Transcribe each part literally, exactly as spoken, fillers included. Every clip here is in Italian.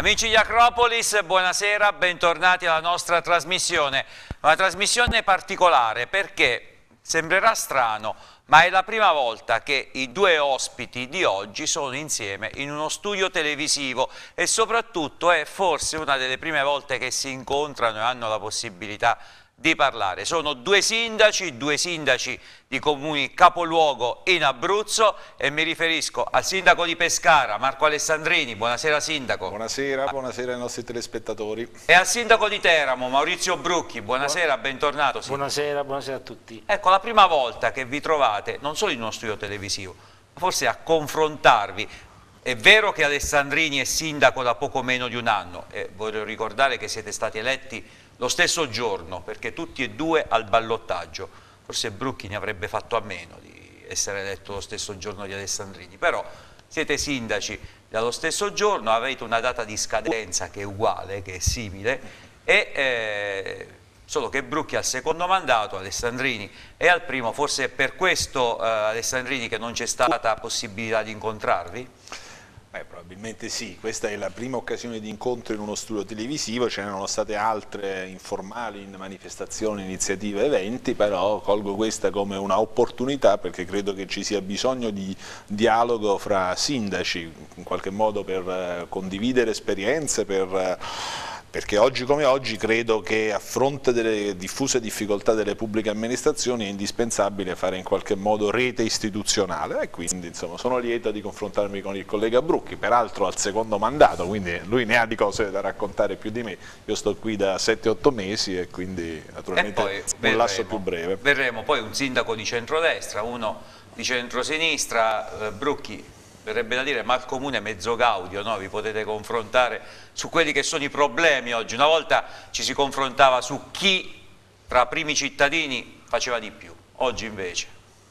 Amici di Acropolis, buonasera, bentornati alla nostra trasmissione. Una trasmissione particolare perché sembrerà strano, ma è la prima volta che i due ospiti di oggi sono insieme in uno studio televisivo e soprattutto è forse una delle prime volte che si incontrano e hanno la possibilità di parlare. Sono due sindaci, due sindaci di comuni capoluogo in Abruzzo e mi riferisco al sindaco di Pescara, Marco Alessandrini. Buonasera sindaco. Buonasera, buonasera ai nostri telespettatori. E al sindaco di Teramo, Maurizio Brucchi. Buonasera, bentornato. Sindaco. Buonasera, buonasera a tutti. Ecco, la prima volta che vi trovate, non solo in uno studio televisivo, ma forse a confrontarvi. È vero che Alessandrini è sindaco da poco meno di un anno e voglio ricordare che siete stati eletti lo stesso giorno, perché tutti e due al ballottaggio. Forse Brucchi ne avrebbe fatto a meno di essere eletto lo stesso giorno di Alessandrini, però siete sindaci dallo stesso giorno, avete una data di scadenza che è uguale, che è simile, e, eh, solo che Brucchi ha il secondo mandato, Alessandrini è al primo. Forse è per questo, eh, Alessandrini, che non c'è stata possibilità di incontrarvi? Beh, probabilmente sì, questa è la prima occasione di incontro in uno studio televisivo, ce n'erano state altre informali in manifestazioni, iniziative, eventi, però colgo questa come una opportunità perché credo che ci sia bisogno di dialogo fra sindaci, in qualche modo per condividere esperienze, per... perché oggi come oggi credo che a fronte delle diffuse difficoltà delle pubbliche amministrazioni è indispensabile fare in qualche modo rete istituzionale e quindi insomma sono lieto di confrontarmi con il collega Brucchi, peraltro al secondo mandato, quindi lui ne ha di cose da raccontare più di me, io sto qui da sette otto mesi e quindi naturalmente un verremo, lasso più breve. Verremo poi un sindaco di centrodestra, uno di centrosinistra, eh, Brucchi. Verrebbe da dire, ma il comune è mezzo gaudio, no? Vi potete confrontare su quelli che sono i problemi oggi. Una volta ci si confrontava su chi tra primi cittadini faceva di più, oggi invece.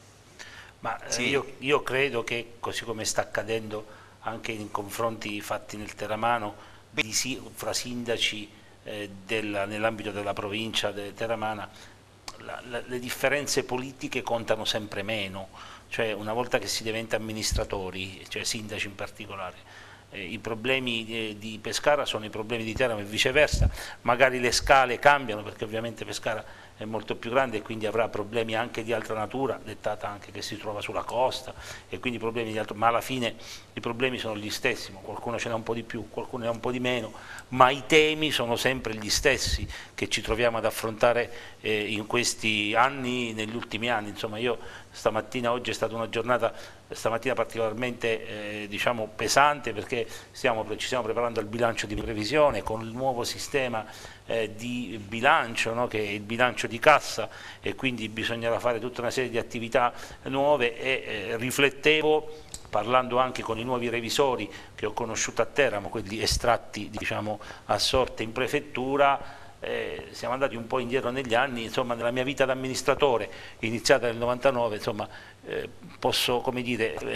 Ma sì. io, io credo che, così come sta accadendo anche in confronti fatti nel Teramano, di, fra sindaci eh, nell'ambito della provincia de teramana, la, la, le differenze politiche contano sempre meno. Cioè una volta che si diventa amministratori, cioè sindaci in particolare, eh, i problemi di, di Pescara sono i problemi di Teramo e viceversa, magari le scale cambiano perché ovviamente Pescara è molto più grande e quindi avrà problemi anche di altra natura, dettata anche che si trova sulla costa e quindi problemi di altro, ma alla fine i problemi sono gli stessi, qualcuno ce n'ha un po' di più, qualcuno ne ha un po' di meno, ma i temi sono sempre gli stessi che ci troviamo ad affrontare eh, in questi anni, negli ultimi anni. Insomma, io stamattina, oggi è stata una giornata stamattina particolarmente eh, diciamo pesante perché stiamo, ci stiamo preparando al bilancio di previsione con il nuovo sistema eh, di bilancio, no? Che è il bilancio di cassa e quindi bisognerà fare tutta una serie di attività nuove e eh, riflettevo parlando anche con i nuovi revisori che ho conosciuto a Teramo, quelli estratti diciamo a sorte in prefettura. Eh, siamo andati un po' indietro negli anni, insomma nella mia vita da amministratore iniziata nel novantanove, insomma eh, posso come dire eh,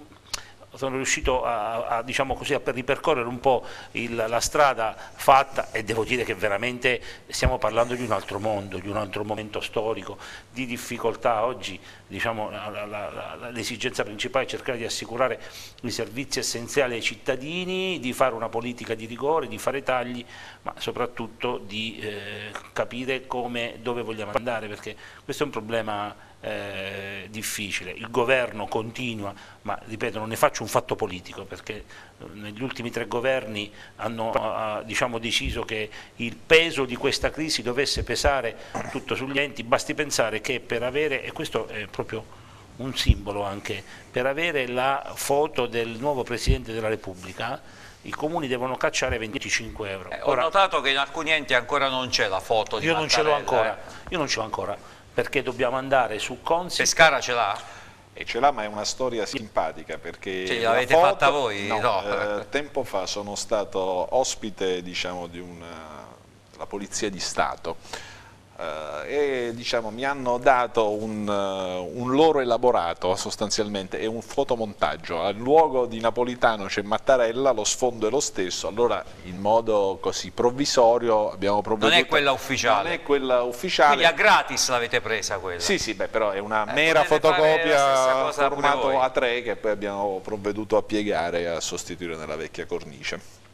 sono riuscito a, a, diciamo così, a ripercorrere un po' il, la strada fatta e devo dire che veramente stiamo parlando di un altro mondo, di un altro momento storico, di difficoltà. Oggi diciamo, l'esigenza principale è cercare di assicurare i servizi essenziali ai cittadini, di fare una politica di rigore, di fare tagli, ma soprattutto di eh, capire come, dove vogliamo andare, perché questo è un problema Eh, difficile. Il governo continua, ma ripeto non ne faccio un fatto politico perché negli ultimi tre governi hanno ha, diciamo, deciso che il peso di questa crisi dovesse pesare tutto sugli enti. Basti pensare che per avere, e questo è proprio un simbolo anche, per avere la foto del nuovo Presidente della Repubblica i comuni devono cacciare venticinque euro. Eh, ho Ora, notato che in alcuni enti ancora non c'è la foto di io non ce l'ho ancora, eh. io non ce l'ho ancora perché dobbiamo andare su Consip. Pescara ce l'ha? E ce l'ha, ma è una storia simpatica perché cioè, l'avete fatta voi? No, no. Eh, tempo fa sono stato ospite diciamo, di una, della Polizia di Stato Uh, e diciamo, mi hanno dato un, uh, un loro elaborato sostanzialmente, è un fotomontaggio, al luogo di Napolitano c'è Mattarella, lo sfondo è lo stesso, allora in modo così provvisorio abbiamo provveduto. Non è quella ufficiale? Non è quella ufficiale. Quindi a gratis l'avete presa quella? Sì, sì, beh, però è una eh, mera fotocopia formato A A tre che poi abbiamo provveduto a piegare e a sostituire nella vecchia cornice.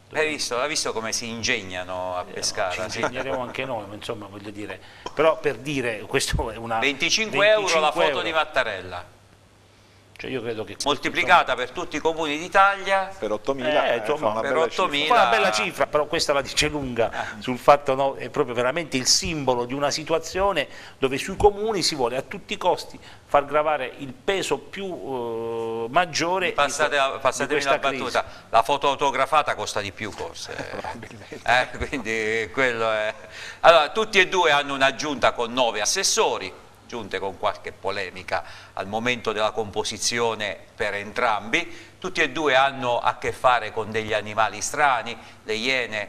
Hai visto, hai visto come si ingegnano a Pescara? Eh, ci ingegneremo anche noi, ma insomma voglio dire, però per dire, questo è una... venticinque euro la foto di Mattarella. Cioè io credo che moltiplicata insomma, per tutti i comuni d'Italia per ottomila eh, eh, fa una per bella ottomila cifra. fa una bella cifra, però questa la dice lunga eh. sul fatto, no, è proprio veramente il simbolo di una situazione dove sui comuni si vuole a tutti i costi far gravare il peso più uh, maggiore. Passate, di, passatemi di la battuta, crisi. La foto autografata costa di più forse, eh, quindi quello è. Allora, tutti e due hanno un'aggiunta con nove assessori, giunte con qualche polemica al momento della composizione per entrambi. Tutti e due hanno a che fare con degli animali strani, le iene,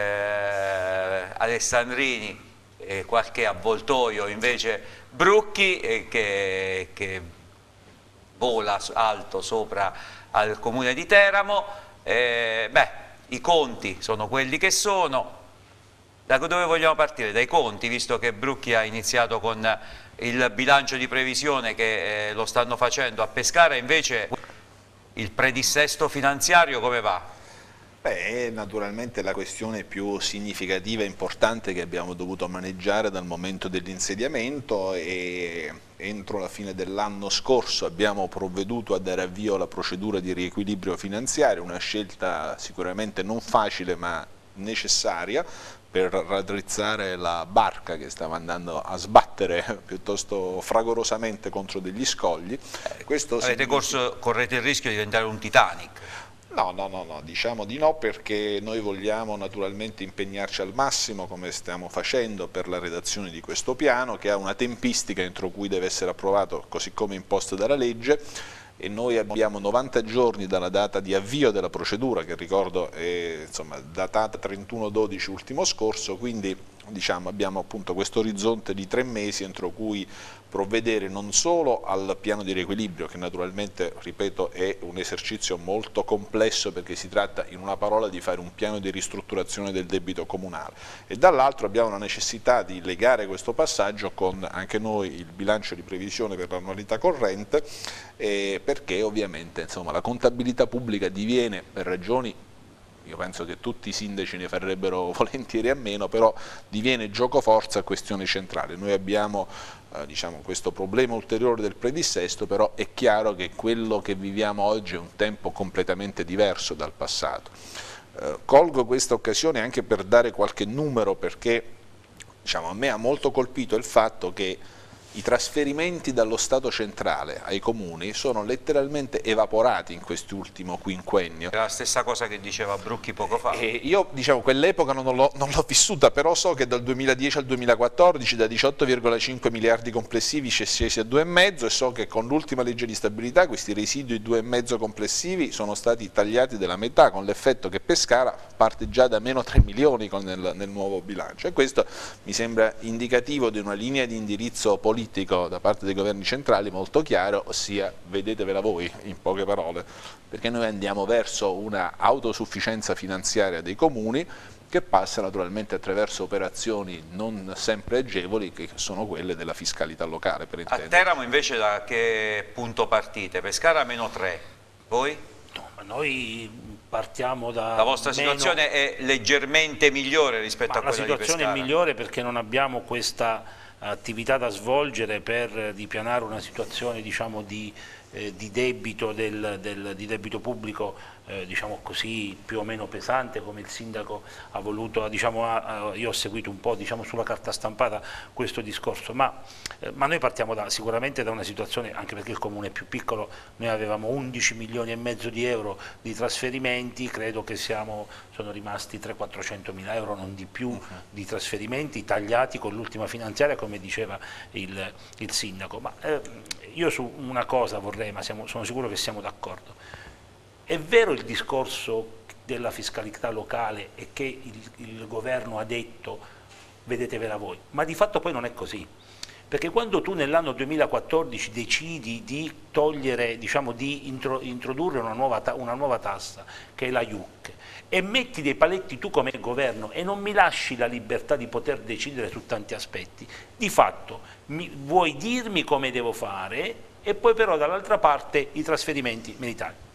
eh, Alessandrini, e qualche avvoltoio invece Brucchi, eh, che, che vola alto sopra al comune di Teramo. Eh, beh, i conti sono quelli che sono. Da dove vogliamo partire? Dai conti, visto che Brucchi ha iniziato con il bilancio di previsione che eh, lo stanno facendo a Pescara. Invece il predissesto finanziario come va? Beh, è naturalmente la questione più significativa e importante che abbiamo dovuto maneggiare dal momento dell'insediamento, e entro la fine dell'anno scorso abbiamo provveduto a dare avvio alla procedura di riequilibrio finanziario, una scelta sicuramente non facile ma necessaria per raddrizzare la barca che stava andando a sbattere piuttosto fragorosamente contro degli scogli. Questo Avete significa... corso, correte il rischio di diventare un Titanic? No, no, no, no, diciamo di no, perché noi vogliamo naturalmente impegnarci al massimo, come stiamo facendo, per la redazione di questo piano, che ha una tempistica entro cui deve essere approvato così come imposto dalla legge, e noi abbiamo novanta giorni dalla data di avvio della procedura, che ricordo è insomma, datata trentuno dodici ultimo scorso, quindi diciamo, abbiamo appunto questo orizzonte di tre mesi entro cui provvedere non solo al piano di riequilibrio, che naturalmente, ripeto, è un esercizio molto complesso perché si tratta in una parola di fare un piano di ristrutturazione del debito comunale, e dall'altro abbiamo la necessità di legare questo passaggio con anche noi il bilancio di previsione per l'annualità corrente, eh, perché ovviamente insomma, la contabilità pubblica diviene, per ragioni, io penso che tutti i sindaci ne farebbero volentieri a meno, però diviene giocoforza questione centrale. Noi abbiamo eh, diciamo, questo problema ulteriore del predissesto, però è chiaro che quello che viviamo oggi è un tempo completamente diverso dal passato. Eh, colgo questa occasione anche per dare qualche numero, perché diciamo, a me ha molto colpito il fatto che i trasferimenti dallo Stato centrale ai comuni sono letteralmente evaporati in quest'ultimo quinquennio. È la stessa cosa che diceva Brucchi poco fa. E io diciamo, quell'epoca non l'ho vissuta, però so che dal duemiladieci al duemilaquattordici da diciotto virgola cinque miliardi complessivi si è scesi a due virgola cinque, e so che con l'ultima legge di stabilità questi residui due virgola cinque complessivi sono stati tagliati della metà, con l'effetto che Pescara parte già da meno tre milioni con nel, nel nuovo bilancio, e questo mi sembra indicativo di una linea di indirizzo politico da parte dei governi centrali molto chiaro, ossia vedetevela voi, in poche parole, perché noi andiamo verso una autosufficienza finanziaria dei comuni che passa naturalmente attraverso operazioni non sempre agevoli, che sono quelle della fiscalità locale, per A Teramo invece da che punto partite? Pescara meno tre, voi? No, ma noi partiamo da... La vostra meno... situazione è leggermente migliore rispetto ma a quella di Pescara? La situazione è migliore perché non abbiamo questa attività da svolgere per ripianare una situazione, diciamo, di, eh, di, debito del, del, di debito pubblico, eh, diciamo così, più o meno pesante, come il sindaco ha voluto, diciamo, ha, io ho seguito un po', diciamo, sulla carta stampata questo discorso, ma, eh, ma noi partiamo da, sicuramente da una situazione, anche perché il comune è più piccolo, noi avevamo undici milioni e mezzo di euro di trasferimenti, credo che siamo, sono rimasti trecento quattrocento mila euro, non di più, uh-huh. di trasferimenti tagliati con l'ultima finanziaria, come diceva il, il sindaco. Ma eh, io su una cosa vorrei, ma siamo, sono sicuro che siamo d'accordo. È vero il discorso della fiscalità locale e che il, il governo ha detto vedetevela voi, ma di fatto poi non è così, perché quando tu nell'anno duemilaquattordici decidi di togliere, diciamo, di intro, introdurre una nuova, una nuova tassa che è la I U C e metti dei paletti tu come governo e non mi lasci la libertà di poter decidere su tanti aspetti, di fatto mi, vuoi dirmi come devo fare e poi però dall'altra parte i trasferimenti militari.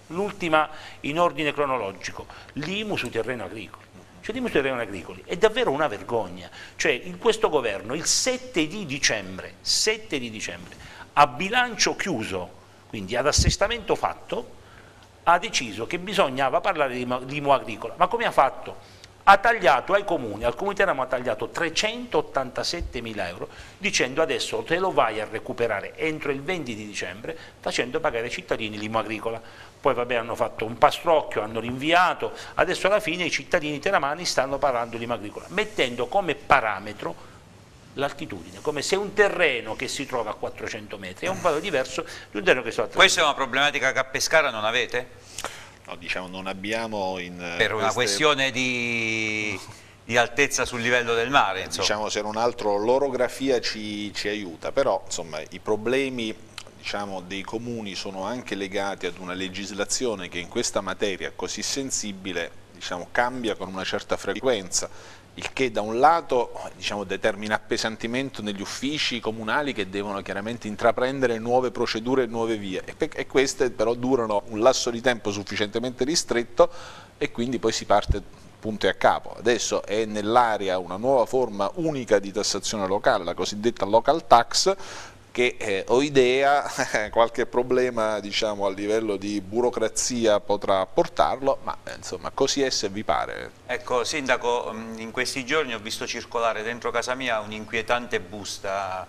L'ultima in ordine cronologico, l'I M U sui terreni agricoli. Cioè l'I M U sui terreni agricoli è davvero una vergogna. Cioè in questo governo il sette di dicembre, sette di dicembre, a bilancio chiuso, quindi ad assestamento fatto, ha deciso che bisognava parlare di I M U agricola. Ma come ha fatto? Ha tagliato ai comuni, al Comune di Teramo ha tagliato trecentottantasettemila euro dicendo adesso te lo vai a recuperare entro il venti di dicembre facendo pagare ai cittadini l'I M U agricola. Poi vabbè hanno fatto un pastrocchio, hanno rinviato, adesso alla fine i cittadini teramani stanno pagando l'I M U agricola, mettendo come parametro l'altitudine, come se un terreno che si trova a quattrocento metri è un valore diverso di un terreno che si trova a trecento. Questa è una problematica che a Pescara non avete? No, diciamo non abbiamo in per una queste... questione di, di altezza sul livello del mare, insomma. Diciamo se non altro l'orografia ci, ci aiuta, però insomma i problemi diciamo, dei comuni sono anche legati ad una legislazione che in questa materia così sensibile diciamo, cambia con una certa frequenza, il che da un lato diciamo, determina appesantimento negli uffici comunali che devono chiaramente intraprendere nuove procedure e nuove vie e, e queste però durano un lasso di tempo sufficientemente ristretto e quindi poi si parte punto e a capo. Adesso è nell'area una nuova forma unica di tassazione locale, la cosiddetta local tax, che eh, ho idea qualche problema diciamo, a livello di burocrazia potrà portarlo, ma eh, insomma così è se vi pare. Ecco Sindaco, in questi giorni ho visto circolare dentro casa mia un'inquietante busta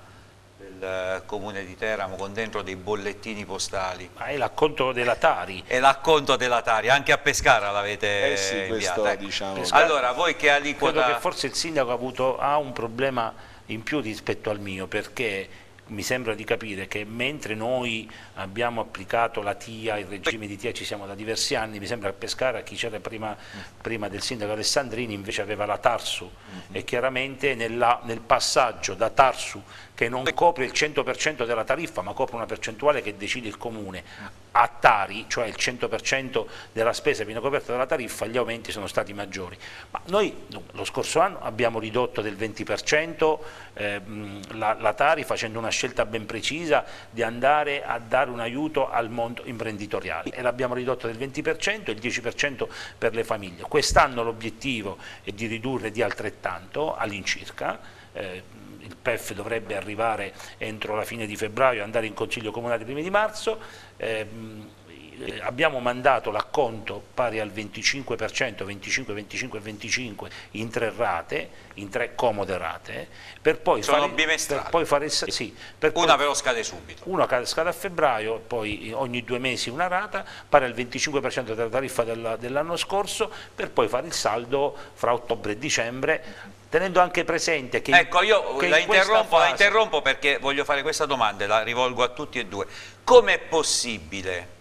del Comune di Teramo con dentro dei bollettini postali. Ma è l'acconto della Tari. È l'acconto della Tari, anche a Pescara l'avete eh sì, inviata. questo, ecco. diciamo... Allora, voi che aliquota... Credo che forse il Sindaco ha, avuto, ha un problema in più rispetto al mio, perché mi sembra di capire che mentre noi abbiamo applicato la T I A, il regime di T I A ci siamo da diversi anni, mi sembra che a Pescara chi c'era prima, prima del sindaco Alessandrini invece aveva la Tarsu mm-hmm. e chiaramente nella, nel passaggio da Tarsu che non copre il cento per cento della tariffa ma copre una percentuale che decide il comune, a Tari, cioè il cento per cento della spesa viene coperta dalla tariffa, gli aumenti sono stati maggiori. Ma noi lo scorso anno abbiamo ridotto del venti per cento eh, la, la Tari facendo una scelta ben precisa di andare a dare un aiuto al mondo imprenditoriale e l'abbiamo ridotto del venti per cento e il dieci per cento per le famiglie. Quest'anno l'obiettivo è di ridurre di altrettanto all'incirca. Eh, il P E F dovrebbe arrivare entro la fine di febbraio e andare in Consiglio Comunale primi di marzo. Eh, abbiamo mandato l'acconto pari al venticinque per cento, venticinque, venticinque e venticinque in tre rate, in tre comode rate, per poi sono fare, bimestrali. Per poi fare, sì, per una poi, però scade subito. Una scade a febbraio, poi ogni due mesi una rata, pari al venticinque per cento della tariffa dell'anno scorso, per poi fare il saldo fra ottobre e dicembre, tenendo anche presente che... Ecco, io che la, in interrompo, fase... la interrompo perché voglio fare questa domanda, la rivolgo a tutti e due. Com'è possibile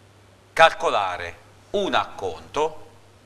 calcolare un acconto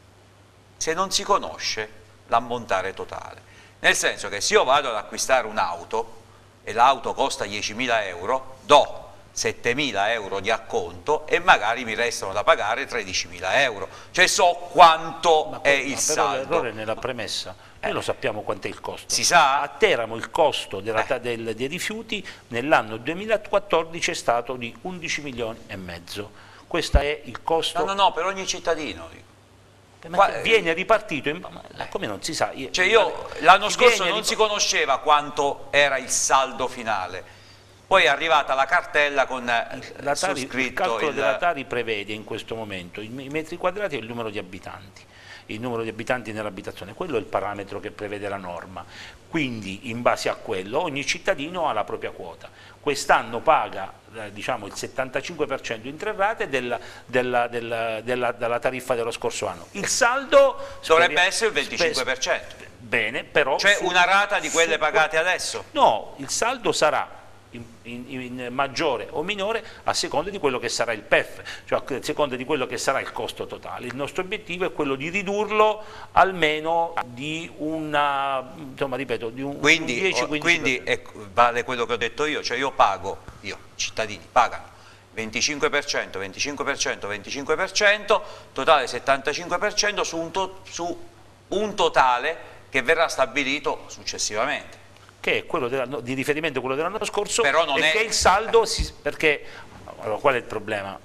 se non si conosce l'ammontare totale? Nel senso che se io vado ad acquistare un'auto e l'auto costa diecimila euro, do settemila euro di acconto e magari mi restano da pagare tredicimila euro, cioè so quanto ma è poi, il ma saldo. però l'errore nella premessa, noi eh. lo sappiamo quant'è il costo. Si sa? A Teramo il costo della, eh. del, dei rifiuti nell'anno duemilaquattordici è stato di undici milioni e mezzo. Questo è il costo... No, no, no, per ogni cittadino. Ma Qua, viene ripartito, in... ma come non si sa? Io, cioè io l'anno scorso non rip... si conosceva quanto era il saldo finale. Poi è arrivata la cartella con la Tari, scritto il calcolo il... della Tari prevede in questo momento i metri quadrati e il numero di abitanti, il numero di abitanti nell'abitazione, quello è il parametro che prevede la norma, quindi in base a quello ogni cittadino ha la propria quota. Quest'anno paga eh, diciamo, il settantacinque per cento in tre rate della, della, della, della, della tariffa dello scorso anno. Il saldo dovrebbe essere il venticinque per cento. Bene, però... Cioè su, una rata di quelle su, pagate adesso? No, il saldo sarà In, in, in maggiore o minore a seconda di quello che sarà il P E F, cioè a seconda di quello che sarà il costo totale. Il nostro obiettivo è quello di ridurlo almeno di una, insomma ripeto, di un, quindi, un dieci quindici per cento. Quindi è, vale quello che ho detto io, cioè io pago, io, cittadini pagano venticinque per cento, venticinque per cento, venticinque per cento, totale settantacinque per cento su un, to, su un totale che verrà stabilito successivamente. Che è quello della, di riferimento quello dell'anno scorso, però non e è... che il saldo, si, perché allora, qual è il problema?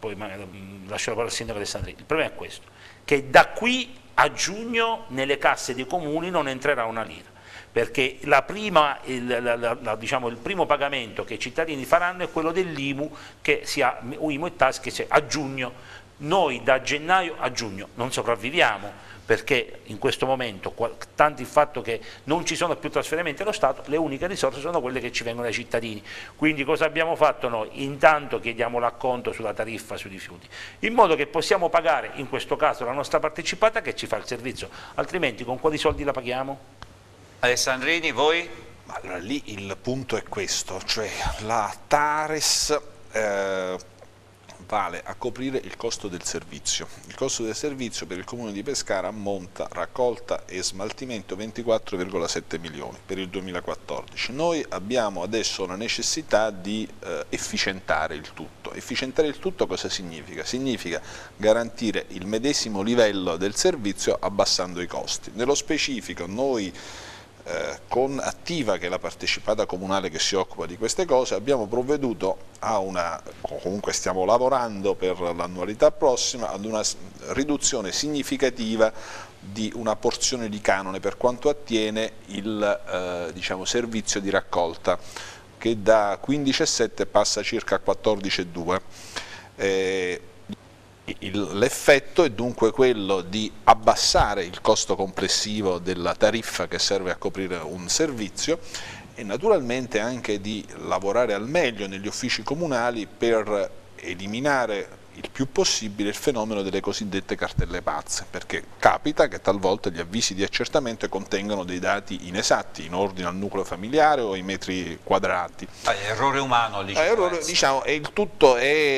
poi lascio la parola al sindaco Alessandrini. Il problema è questo, che da qui a giugno nelle casse dei comuni non entrerà una lira, perché la prima, il, la, la, la, diciamo, il primo pagamento che i cittadini faranno è quello dell'I M U, che sia I M U e T A S, che sia a giugno. Noi da gennaio a giugno non sopravviviamo, perché in questo momento, tanto il fatto che non ci sono più trasferimenti allo Stato, le uniche risorse sono quelle che ci vengono dai cittadini. Quindi cosa abbiamo fatto noi? Intanto chiediamo l'acconto sulla tariffa sui rifiuti, in modo che possiamo pagare in questo caso la nostra partecipata che ci fa il servizio, altrimenti con quali soldi la paghiamo? Alessandrini, voi? Allora lì il punto è questo, cioè la TARES eh, vale a coprire il costo del servizio. Il costo del servizio per il comune di Pescara ammonta raccolta e smaltimento ventiquattro virgola sette milioni per il duemilaquattordici. Noi abbiamo adesso la necessità di eh, efficientare il tutto. Efficientare il tutto cosa significa? Significa garantire il medesimo livello del servizio abbassando i costi. Nello specifico noi Eh, con Attiva, che è la partecipata comunale che si occupa di queste cose, abbiamo provveduto a una, o comunque stiamo lavorando per l'annualità prossima, ad una riduzione significativa di una porzione di canone per quanto attiene il eh, diciamo, servizio di raccolta, che da quindici virgola sette passa circa a quattordici virgola due. Eh, L'effetto è dunque quello di abbassare il costo complessivo della tariffa che serve a coprire un servizio e naturalmente anche di lavorare al meglio negli uffici comunali per eliminare il più possibile il fenomeno delle cosiddette cartelle pazze, perché capita che talvolta gli avvisi di accertamento contengano dei dati inesatti in ordine al nucleo familiare o ai metri quadrati. Ah, errore umano, diciamo. Errore, diciamo, e il tutto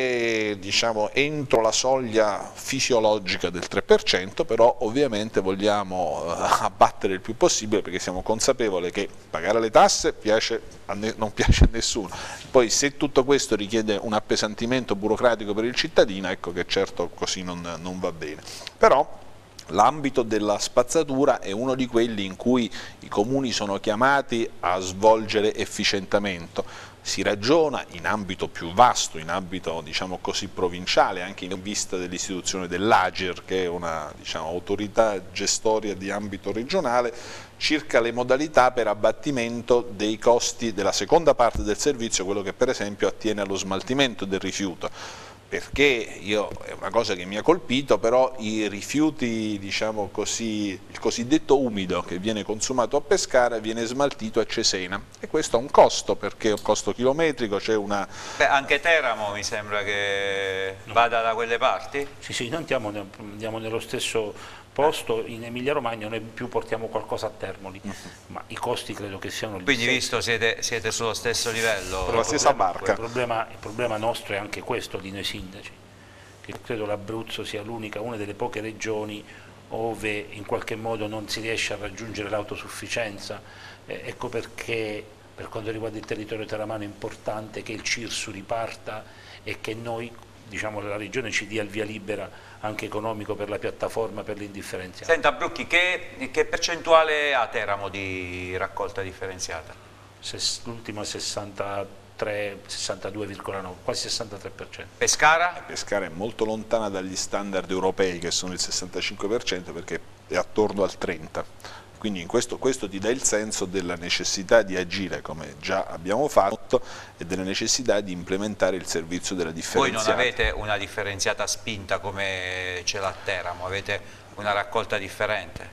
è diciamo, entro la soglia fisiologica del tre per cento, però ovviamente vogliamo uh, abbattere il più possibile, perché siamo consapevoli che pagare le tasse piace a non piace a nessuno. Poi se tutto questo richiede un appesantimento burocratico per il cittadino, ecco che certo così non, non va bene. Però l'ambito della spazzatura è uno di quelli in cui i comuni sono chiamati a svolgere efficientamento. Si ragiona in ambito più vasto, in ambito diciamo così provinciale, anche in vista dell'istituzione dell'Agir, che è una diciamo, autorità gestoria di ambito regionale, circa le modalità per abbattimento dei costi della seconda parte del servizio, quello che per esempio attiene allo smaltimento del rifiuto. Perché io, è una cosa che mi ha colpito, però i rifiuti, diciamo così, il cosiddetto umido che viene consumato a Pescara viene smaltito a Cesena e questo ha un costo, perché è un costo chilometrico, c'è una... Beh, anche Teramo mi sembra che vada da quelle parti? Sì, sì, noi andiamo, andiamo nello stesso posto, in Emilia Romagna noi più portiamo qualcosa a Termoli, uh-huh. ma i costi credo che siano... Quindi visto siete, siete sullo stesso livello? Con la stessa barca. Il problema, il problema nostro è anche questo di noi sindaci, che credo l'Abruzzo sia l'unica, una delle poche regioni dove in qualche modo non si riesce a raggiungere l'autosufficienza, eh, ecco perché per quanto riguarda il territorio teramano è importante che il CIRSU riparta e che noi, diciamo, la regione ci dia il via libera anche economico per la piattaforma per l'indifferenziata. Senta Brucchi, che, che percentuale ha Teramo di raccolta differenziata? L'ultima sessantatré, sessantadue virgola nove, quasi sessantatré per cento. Pescara? Pescara è molto lontana dagli standard europei che sono il sessantacinque per cento, perché è attorno al trenta per cento. Quindi in questo, questo ti dà il senso della necessità di agire, come già abbiamo fatto, e della necessità di implementare il servizio della differenziata. Voi non avete una differenziata spinta come ce l'ha Teramo, avete una raccolta differente?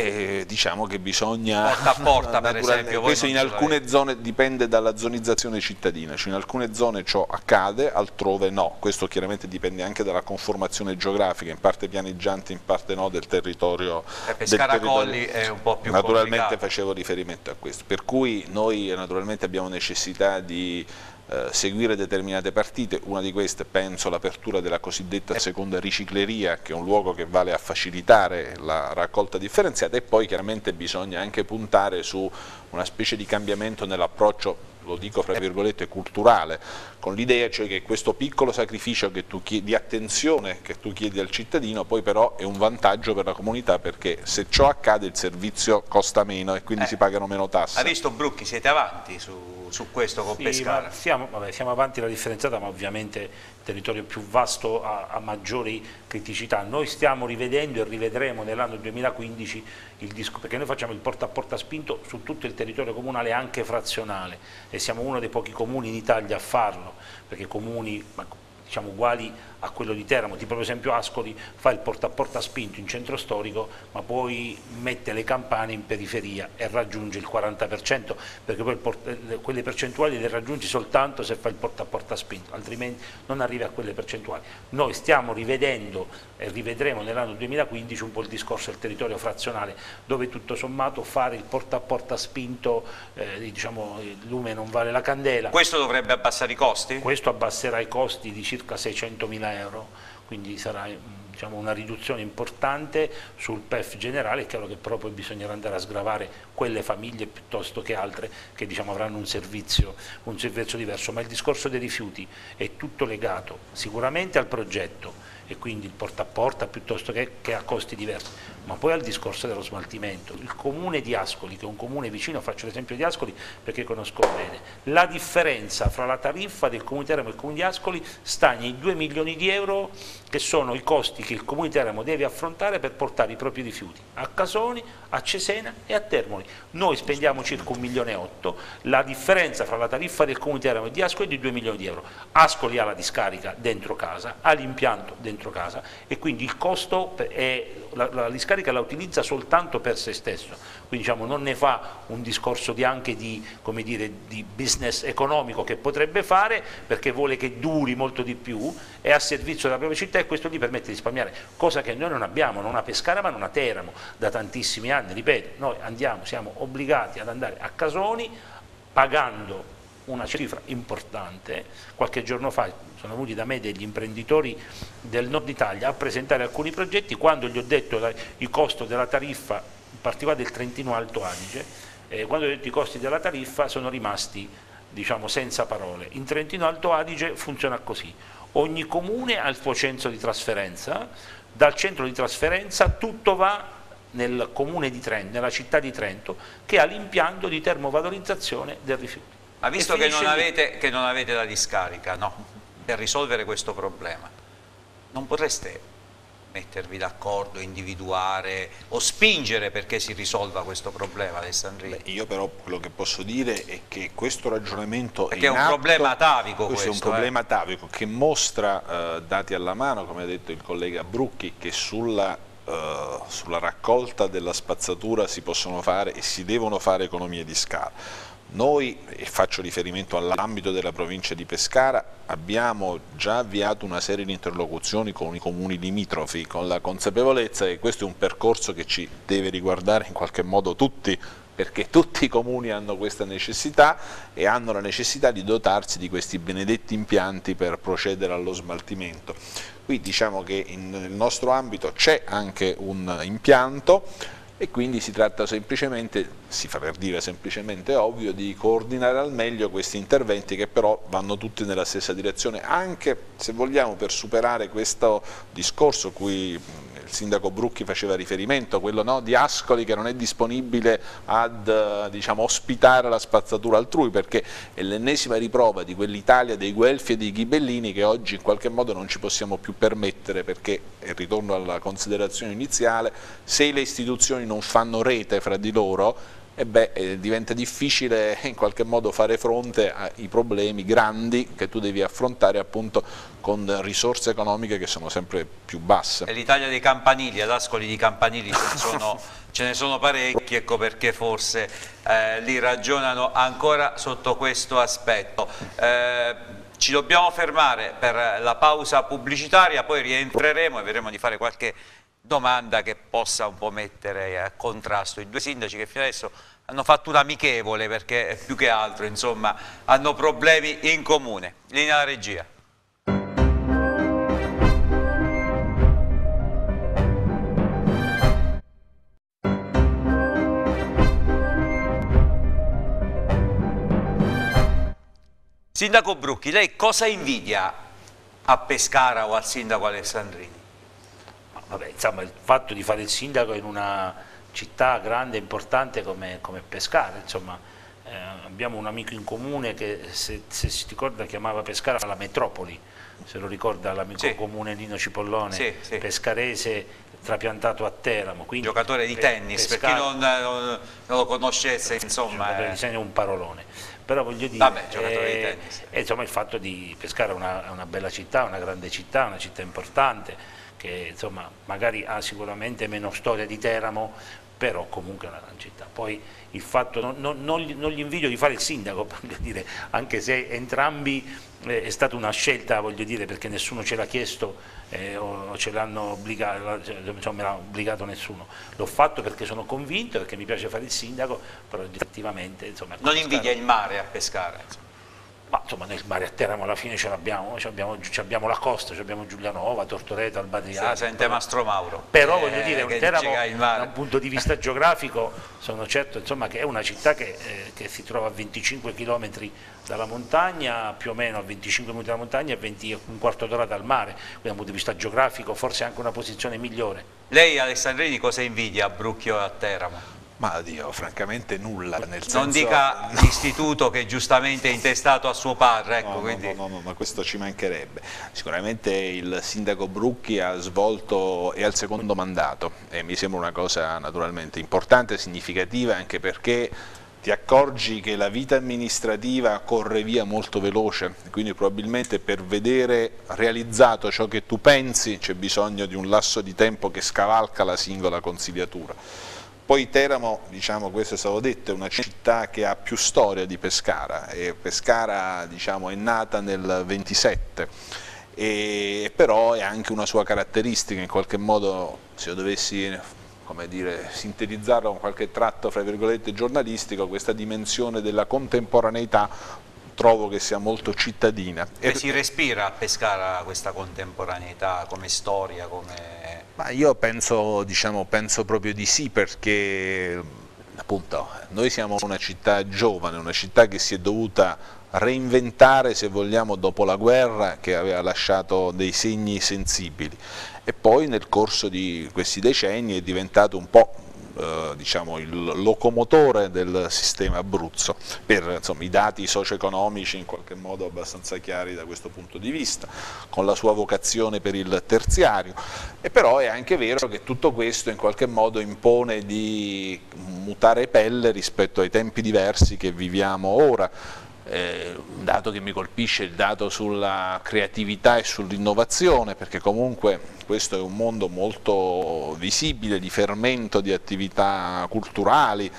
E diciamo che bisogna, porta a porta per esempio, questo in alcune zone dipende dalla zonizzazione cittadina, cioè in alcune zone ciò accade, altrove no, questo chiaramente dipende anche dalla conformazione geografica, in parte pianeggiante, in parte no, del territorio. E Pescara Colli è un po' più naturalmente complicato. Facevo riferimento a questo, per cui noi naturalmente abbiamo necessità di Eh, seguire determinate partite, una di queste penso l'apertura della cosiddetta seconda ricicleria, che è un luogo che vale a facilitare la raccolta differenziata, e poi chiaramente bisogna anche puntare su una specie di cambiamento nell'approccio, lo dico fra virgolette, culturale, con l'idea cioè che questo piccolo sacrificio che tu chiedi, di attenzione che tu chiedi al cittadino, poi però è un vantaggio per la comunità, perché se ciò accade il servizio costa meno e quindi eh, si pagano meno tasse. Ha visto Brucchi, siete avanti su su questo con sì, Pescara. Siamo, vabbè, siamo avanti la differenziata, ma ovviamente il territorio più vasto ha, ha maggiori criticità. Noi stiamo rivedendo e rivedremo nell'anno duemilaquindici il disco, perché noi facciamo il porta a porta spinto su tutto il territorio comunale, anche frazionale, e siamo uno dei pochi comuni in Italia a farlo, perché comuni diciamo uguali a quello di Teramo, tipo per esempio Ascoli fa il porta a porta spinto in centro storico, ma poi mette le campane in periferia e raggiunge il quaranta per cento, perché poi il porta, quelle percentuali le raggiungi soltanto se fa il porta a porta spinto, altrimenti non arrivi a quelle percentuali. Noi stiamo rivedendo e rivedremo nell'anno duemilaquindici un po' il discorso del territorio frazionale, dove tutto sommato fare il porta a porta spinto, eh, diciamo il lume non vale la candela. Questo dovrebbe abbassare i costi? Questo abbasserà i costi di circa seicentomila euro, quindi sarà diciamo, una riduzione importante sul P E F generale. È chiaro che però poi bisognerà andare a sgravare quelle famiglie piuttosto che altre che diciamo, avranno un servizio, un servizio diverso, ma il discorso dei rifiuti è tutto legato sicuramente al progetto e quindi il porta a porta piuttosto che, che a costi diversi, ma poi al discorso dello smaltimento. Il comune di Ascoli, che è un comune vicino, faccio l'esempio di Ascoli perché conosco bene, la differenza fra la tariffa del comune di Teramo e il comune di Ascoli sta nei due milioni di euro che sono i costi che il comune di Teramo deve affrontare per portare i propri rifiuti a Casoni, a Cesena e a Termoli. Noi spendiamo circa un milione e otto, la differenza fra la tariffa del comune di Teramo e di Ascoli è di due milioni di euro. Ascoli ha la discarica dentro casa, ha l'impianto dentro casa e quindi il costo è, la, la discarica la utilizza soltanto per se stesso, quindi diciamo, non ne fa un discorso di anche di, come dire, di business economico che potrebbe fare, perché vuole che duri molto di più, è a servizio della propria città e questo gli permette di risparmiare, cosa che noi non abbiamo, non a Pescara ma non a Teramo da tantissimi anni. Ripeto, noi andiamo, siamo obbligati ad andare a Casoni pagando una cifra importante. Qualche giorno fa sono venuti da me degli imprenditori del nord Italia a presentare alcuni progetti, quando gli ho detto la, il costo della tariffa, in particolare del Trentino Alto Adige, eh, quando ho detto i costi della tariffa sono rimasti diciamo, senza parole. In Trentino Alto Adige funziona così: ogni comune ha il suo centro di trasferenza, dal centro di trasferenza tutto va nel comune di Trento, nella città di Trento, che ha l'impianto di termovalorizzazione del rifiuto. Ma visto che non, avete, che non avete la discarica, no, per risolvere questo problema, non potreste mettervi d'accordo, individuare o spingere perché si risolva questo problema, Alessandrini? Beh, io però quello che posso dire è che questo ragionamento perché è in è un atto, problema atavico questo, questo è un problema eh. atavico che mostra, eh, dati alla mano, come ha detto il collega Brucchi, che sulla, eh, sulla raccolta della spazzatura si possono fare e si devono fare economie di scala. Noi, e faccio riferimento all'ambito della provincia di Pescara, abbiamo già avviato una serie di interlocuzioni con i comuni limitrofi, con la consapevolezza che questo è un percorso che ci deve riguardare in qualche modo tutti, perché tutti i comuni hanno questa necessità e hanno la necessità di dotarsi di questi benedetti impianti per procedere allo smaltimento. Qui diciamo che in, nel nostro ambito c'è anche un impianto, e quindi si tratta semplicemente, si fa per dire semplicemente ovvio, di coordinare al meglio questi interventi che però vanno tutti nella stessa direzione, anche se vogliamo per superare questo discorso cui il sindaco Brucchi faceva riferimento, quello no, di Ascoli che non è disponibile ad diciamo, ospitare la spazzatura altrui, perché è l'ennesima riprova di quell'Italia dei Guelfi e dei Ghibellini che oggi in qualche modo non ci possiamo più permettere, perché, e ritorno alla considerazione iniziale, se le istituzioni non fanno rete fra di loro, e beh, eh, diventa difficile in qualche modo fare fronte ai problemi grandi che tu devi affrontare appunto con risorse economiche che sono sempre più basse. E l'Italia dei campanili, ad Ascoli di campanili ce ne sono, ce ne sono parecchi, ecco perché forse eh, li ragionano ancora sotto questo aspetto. Eh, ci dobbiamo fermare per la pausa pubblicitaria, poi rientreremo e vedremo di fare qualche domanda che possa un po' mettere a contrasto i due sindaci che fino adesso hanno fatto un amichevole, perché più che altro insomma hanno problemi in comune. Linea alla regia. Sindaco Brucchi, lei cosa invidia a Pescara o al sindaco Alessandrini? Vabbè, insomma, il fatto di fare il sindaco in una città grande e importante come, come Pescara, insomma, eh, abbiamo un amico in comune che, se, se si ricorda, chiamava Pescara la metropoli, se lo ricorda l'amico sì. comune Nino Cipollone, sì, sì. pescarese trapiantato a Teramo. Quindi giocatore di tennis, Pescara, per chi non, non, non lo conoscesse, insomma. Giocatore è... di tennis è un parolone. Però voglio dire, Vabbè, giocatore eh, di tennis. eh, insomma, il fatto di Pescara è una, è una bella città, una grande città, una città importante, che insomma magari ha sicuramente meno storia di Teramo, però comunque è una gran città. Poi il fatto, non, non, non, gli, non gli invidio di fare il sindaco, voglio dire, anche se entrambi eh, è stata una scelta, voglio dire, perché nessuno ce l'ha chiesto eh, o ce l'hanno obbligato, cioè, insomma, me l'ha obbligato nessuno. L'ho fatto perché sono convinto, perché mi piace fare il sindaco, però effettivamente insomma, non invidia il mare a Pescara, insomma. Ma insomma noi il mare a Teramo alla fine ce l'abbiamo, abbiamo, abbiamo la costa, abbiamo Giulianova, Tortoreto, Albadriano. Se sente Mastro Mauro. Però eh, voglio dire, un Teramo da un punto di vista geografico sono certo insomma, che è una città che, eh, che si trova a venticinque chilometri dalla montagna, più o meno a venticinque minuti dalla montagna e venti, un quarto d'ora dal mare, quindi da un punto di vista geografico forse anche una posizione migliore. Lei, Alessandrini, cosa invidia a Brucchio e a Teramo? Ma Dio, francamente nulla, nel senso... Non dica l'istituto che giustamente è intestato a suo padre, ecco, no, quindi... no, no, no, no, questo ci mancherebbe. Sicuramente il sindaco Brucchi ha svolto, è al secondo mandato e mi sembra una cosa naturalmente importante, significativa, anche perché ti accorgi che la vita amministrativa corre via molto veloce, quindi probabilmente per vedere realizzato ciò che tu pensi c'è bisogno di un lasso di tempo che scavalca la singola consigliatura. Poi Teramo, diciamo, questo è stato detto, è una città che ha più storia di Pescara, e Pescara, diciamo, è nata nel ventisette, e però è anche una sua caratteristica, in qualche modo, se io dovessi, come dire, sintetizzarlo con qualche tratto, fra virgolette, giornalistico, questa dimensione della contemporaneità trovo che sia molto cittadina. E si respira a Pescara questa contemporaneità come storia, come... Ma io penso, diciamo, penso proprio di sì, perché appunto noi siamo una città giovane, una città che si è dovuta reinventare, se vogliamo, dopo la guerra, che aveva lasciato dei segni sensibili, e poi nel corso di questi decenni è diventato un po' eh, diciamo, il locomotore del sistema Abruzzo, per insomma, i dati socio-economici in qualche modo abbastanza chiari da questo punto di vista, con la sua vocazione per il terziario. E però è anche vero che tutto questo in qualche modo impone di mutare pelle rispetto ai tempi diversi che viviamo ora. Eh, un dato che mi colpisce è il dato sulla creatività e sull'innovazione, perché comunque questo è un mondo molto visibile di fermento di attività culturali,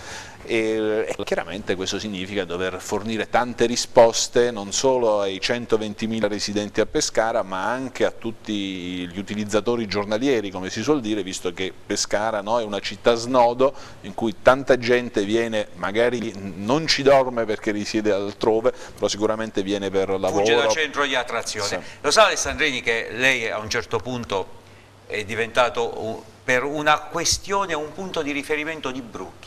e, e chiaramente questo significa dover fornire tante risposte non solo ai centoventimila residenti a Pescara, ma anche a tutti gli utilizzatori giornalieri, come si suol dire, visto che Pescara, no, è una città snodo in cui tanta gente viene, magari non ci dorme perché risiede altrove, però sicuramente viene per lavoro. Fugge dal centro di attrazione. Sì. Lo sa Alessandrini che lei a un certo punto è diventato per una questione un punto di riferimento di Brucchi?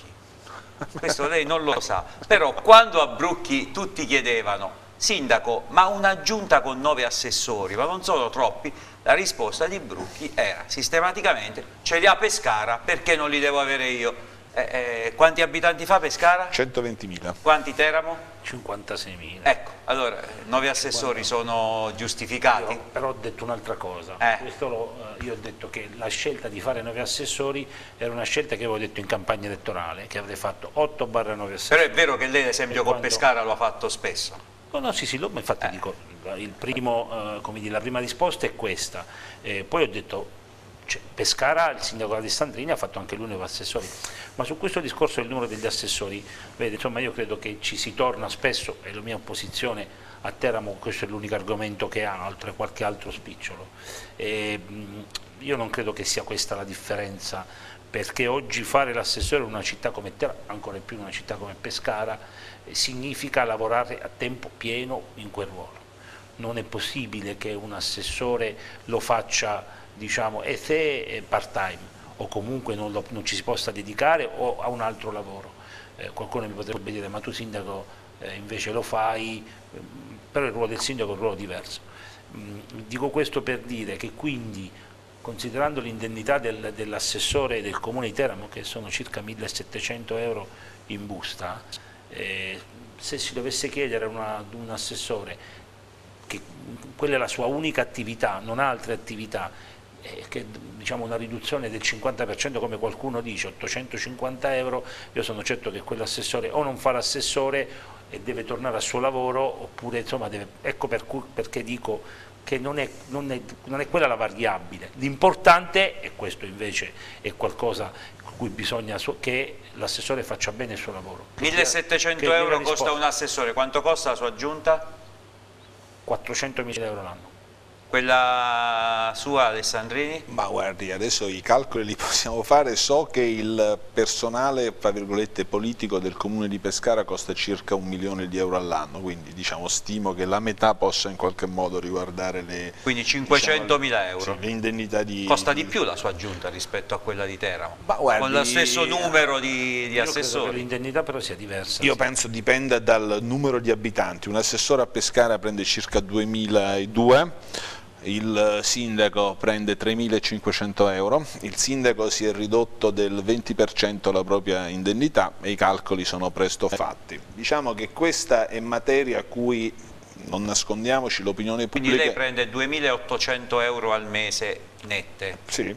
Questo lei non lo sa, però quando a Brucchi tutti chiedevano: sindaco, ma una giunta con nove assessori, ma non sono troppi? La risposta di Brucchi era sistematicamente: ce li ha Pescara, perché non li devo avere io? Eh, eh, quanti abitanti fa Pescara? centoventimila. Quanti Teramo? cinquantaseimila. Ecco, allora nove assessori sono giustificati? Io però ho detto un'altra cosa. Eh. Questo lo, io ho detto che la scelta di fare nove assessori era una scelta che avevo detto in campagna elettorale, che avrei fatto otto barra nove assessori. Però è vero che lei, ad esempio, con quando... Pescara lo ha fatto spesso. No, no, sì, sì, lo, infatti eh. dico, il primo, eh, come dire, la prima risposta è questa. Eh, poi ho detto, cioè, Pescara, il sindaco Alessandrini ha fatto anche lui nove assessori, ma su questo discorso del numero degli assessori, vede, insomma, io credo che ci si torna spesso, e la mia opposizione a Teramo, questo è l'unico argomento che ha, oltre a qualche altro spicciolo. E, mh, io non credo che sia questa la differenza, perché oggi fare l'assessore in una città come Teramo, ancora più in una città come Pescara, eh, significa lavorare a tempo pieno in quel ruolo. Non è possibile che un assessore lo faccia, diciamo, e se part time, o comunque non, lo, non ci si possa dedicare, o a un altro lavoro. Eh, qualcuno mi potrebbe dire: ma tu sindaco eh, invece lo fai, eh, però il ruolo del sindaco è un ruolo diverso. Mm, dico questo per dire che quindi, considerando l'indennità del, dell'assessore del comune di Teramo, che sono circa millesettecento euro in busta, eh, se si dovesse chiedere ad un assessore che quella è la sua unica attività, non ha altre attività, eh, che diciamo una riduzione del cinquanta per cento come qualcuno dice, ottocentocinquanta euro, io sono certo che quell'assessore o non fa l'assessore e deve tornare al suo lavoro, oppure insomma deve, ecco per cui, perché dico che non è, non, è, non è quella la variabile, l'importante, e questo invece è qualcosa per cui bisogna che l'assessore faccia bene il suo lavoro. millesettecento euro costa un assessore, quanto costa la sua aggiunta? quattrocentomila euro l'anno. Quella sua, Alessandrini? Ma guardi, adesso i calcoli li possiamo fare, so che il personale, tra virgolette, politico del comune di Pescara costa circa un milione di euro all'anno, quindi diciamo stimo che la metà possa in qualche modo riguardare le... Quindi cinquecentomila euro. Sì, le indennità di... Costa di più la sua aggiunta rispetto a quella di Teramo, ma guardi, con lo stesso numero di, di assessori. L'indennità però sia diversa. Io sì. penso dipenda dal numero di abitanti, un assessore a Pescara prende circa duemiladuecento, il sindaco prende tremilacinquecento euro, il sindaco si è ridotto del venti per cento la propria indennità e i calcoli sono presto fatti. Diciamo che questa è materia a cui, non nascondiamoci, l'opinione pubblica... Quindi lei prende duemilaottocento euro al mese nette? Sì.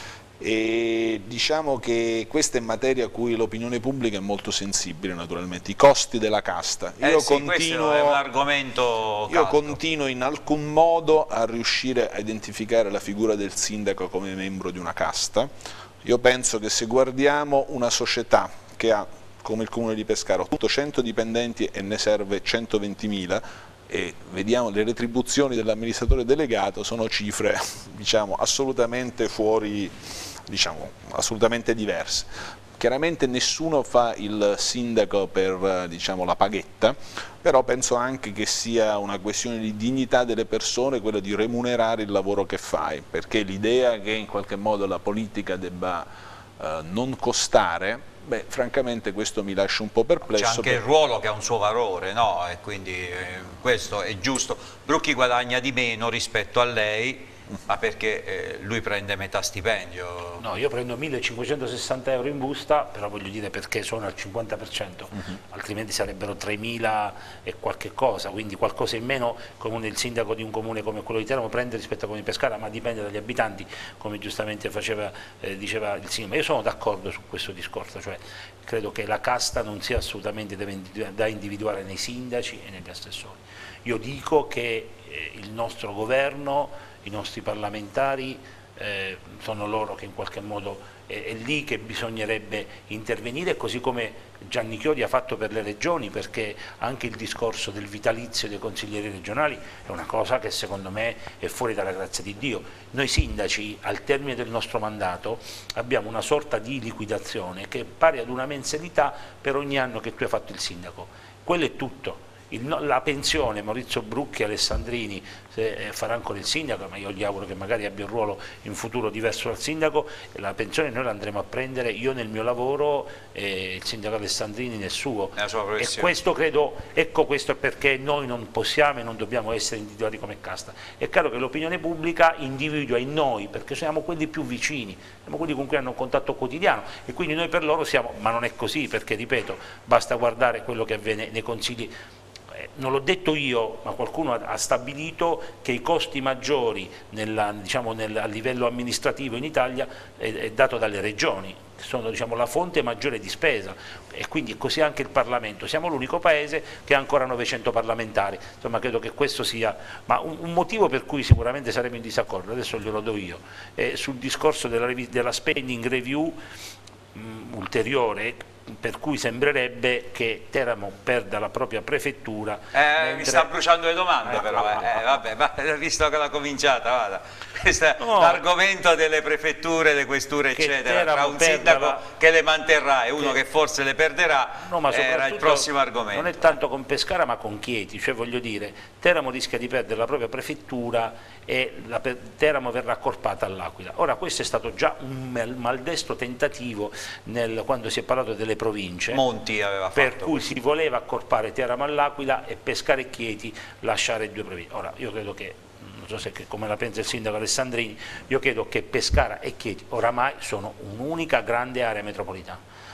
E diciamo che questa è materia a cui l'opinione pubblica è molto sensibile, naturalmente, i costi della casta. Eh io sì, continuo, questo è un argomento io caldo. continuo in alcun modo a riuscire a identificare la figura del sindaco come membro di una casta. Io penso che se guardiamo una società che ha, come il comune di Pescara, ottocento dipendenti e ne serve centoventimila, e vediamo le retribuzioni dell'amministratore delegato, sono cifre diciamo assolutamente fuori, diciamo assolutamente diverse. Chiaramente nessuno fa il sindaco per diciamo la paghetta, però penso anche che sia una questione di dignità delle persone quello di remunerare il lavoro che fai, perché l'idea che in qualche modo la politica debba eh, non costare, beh, francamente questo mi lascia un po' perplesso. C'è anche perché... il ruolo che ha un suo valore, no? E quindi eh, questo è giusto. Brucchi guadagna di meno rispetto a lei, ma perché eh, lui prende metà stipendio. No, io prendo millecinquecentosessanta euro in busta, però voglio dire perché sono al cinquanta per cento, uh-huh. altrimenti sarebbero tremila e qualche cosa, quindi qualcosa in meno come il sindaco di un comune come quello di Teramo prende rispetto a come di Pescara, ma dipende dagli abitanti, come giustamente faceva, eh, diceva il sindaco. Ma io sono d'accordo su questo discorso, cioè credo che la casta non sia assolutamente da individuare nei sindaci e negli assessori. Io dico che eh, il nostro governo, i nostri parlamentari eh, sono loro che in qualche modo è, è lì che bisognerebbe intervenire, così come Gianni Chiodi ha fatto per le regioni, perché anche il discorso del vitalizio dei consiglieri regionali è una cosa che secondo me è fuori dalla grazia di Dio. Noi sindaci al termine del nostro mandato abbiamo una sorta di liquidazione che è pari ad una mensilità per ogni anno che tu hai fatto il sindaco, quello è tutto. Il, la pensione, Maurizio Brucchi e Alessandrini se, eh, farà ancora il sindaco, ma io gli auguro che magari abbia un ruolo in futuro diverso dal sindaco, la pensione noi la andremo a prendere io nel mio lavoro e il sindaco Alessandrini nel suo, e questo credo, ecco questo è perché noi non possiamo e non dobbiamo essere individuati come casta. È chiaro che l'opinione pubblica individua in noi perché siamo quelli più vicini, siamo quelli con cui hanno un contatto quotidiano e quindi noi per loro siamo, ma non è così perché ripeto, basta guardare quello che avviene nei consigli. Non l'ho detto io, ma qualcuno ha stabilito che i costi maggiori nella, diciamo, nel, a livello amministrativo in Italia è, è dato dalle regioni, che sono diciamo, la fonte maggiore di spesa, e quindi così anche il Parlamento. Siamo l'unico paese che ha ancora novecento parlamentari, insomma credo che questo sia, ma un, un motivo per cui sicuramente saremo in disaccordo, adesso glielo do io, eh, sul discorso della, della spending review mh, ulteriore, per cui sembrerebbe che Teramo perda la propria prefettura. Eh, mentre... Mi sta bruciando le domande eh, però, eh, eh, vabbè, ma, visto che l'ha cominciata, vada. Questo è no, l'argomento delle prefetture, le questure eccetera, tra un sindaco la... che le manterrà e uno che, che forse le perderà, no, ma era il prossimo argomento. Non è tanto con Pescara ma con Chieti, cioè voglio dire, Teramo rischia di perdere la propria prefettura e la Teramo verrà accorpata all'Aquila. Ora questo è stato già un maldestro tentativo nel, quando si è parlato delle province, Monti aveva fatto per cui questo. Si voleva accorpare Teramo all'Aquila e Pescara e Chieti lasciare due province. Ora io credo che, non so se come la pensa il sindaco Alessandrini, io credo che Pescara e Chieti oramai sono un'unica grande area metropolitana.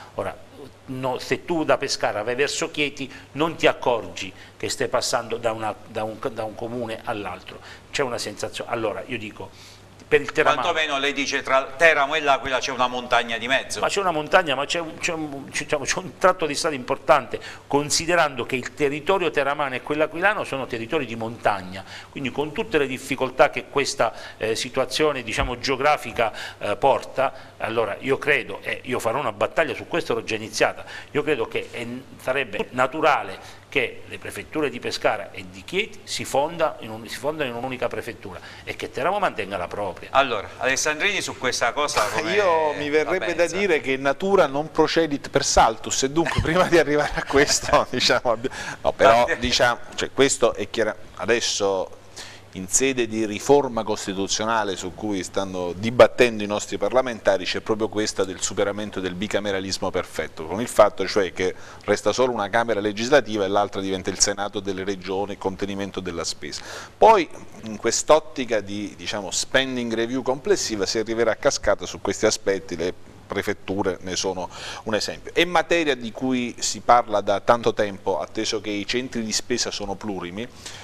Ora, no, se tu da Pescara vai verso Chieti non ti accorgi che stai passando da, una, da, un, da un comune all'altro, c'è una sensazione. Allora io dico, per il Teramano, quantomeno lei dice tra Teramo e l'Aquila c'è una montagna di mezzo. Ma c'è una montagna, ma c'è un, un, un tratto di strada importante, considerando che il territorio teramano e quello aquilano sono territori di montagna, quindi con tutte le difficoltà che questa eh, situazione, diciamo, geografica eh, porta. Allora io credo, e io farò una battaglia su questo, l'ho già iniziata, io credo che è, sarebbe naturale che le prefetture di Pescara e di Chieti si, fonda in un, si fondano in un'unica prefettura e che Teramo mantenga la propria. Allora, Alessandrini su questa cosa come io mi verrebbe da dire che natura non procedit per saltus, e dunque prima di arrivare a questo diciamo, no, però diciamo, cioè, questo è chiaro, adesso in sede di riforma costituzionale su cui stanno dibattendo i nostri parlamentari c'è proprio questa del superamento del bicameralismo perfetto, con il fatto cioè che resta solo una Camera legislativa e l'altra diventa il Senato delle regioni, contenimento della spesa. Poi in quest'ottica di, diciamo, spending review complessiva si arriverà a cascata su questi aspetti, le prefetture ne sono un esempio. È materia di cui si parla da tanto tempo, atteso che i centri di spesa sono plurimi.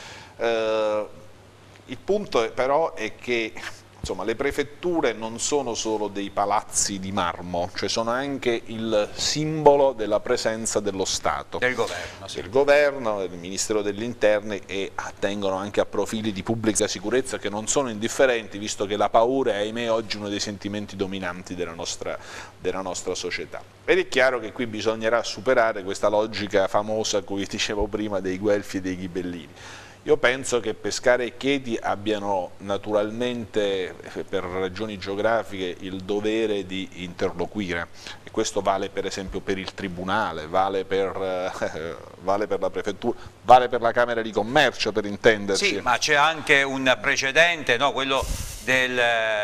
Eh, Il punto è, però è che insomma, le prefetture non sono solo dei palazzi di marmo, cioè sono anche il simbolo della presenza dello Stato, del governo, sì. del governo, del Ministero degli Interni, e attengono anche a profili di pubblica sicurezza che non sono indifferenti, visto che la paura è, ahimè, oggi uno dei sentimenti dominanti della nostra, della nostra società. Ed è chiaro che qui bisognerà superare questa logica famosa, cui dicevo prima, dei guelfi e dei ghibellini. Io penso che Pescara e Chieti abbiano naturalmente, per ragioni geografiche, il dovere di interloquire, e questo vale per esempio per il Tribunale, vale per, eh, vale per la Prefettura, vale per la Camera di Commercio, per intenderci. Sì, ma c'è anche un precedente, no? Quello del,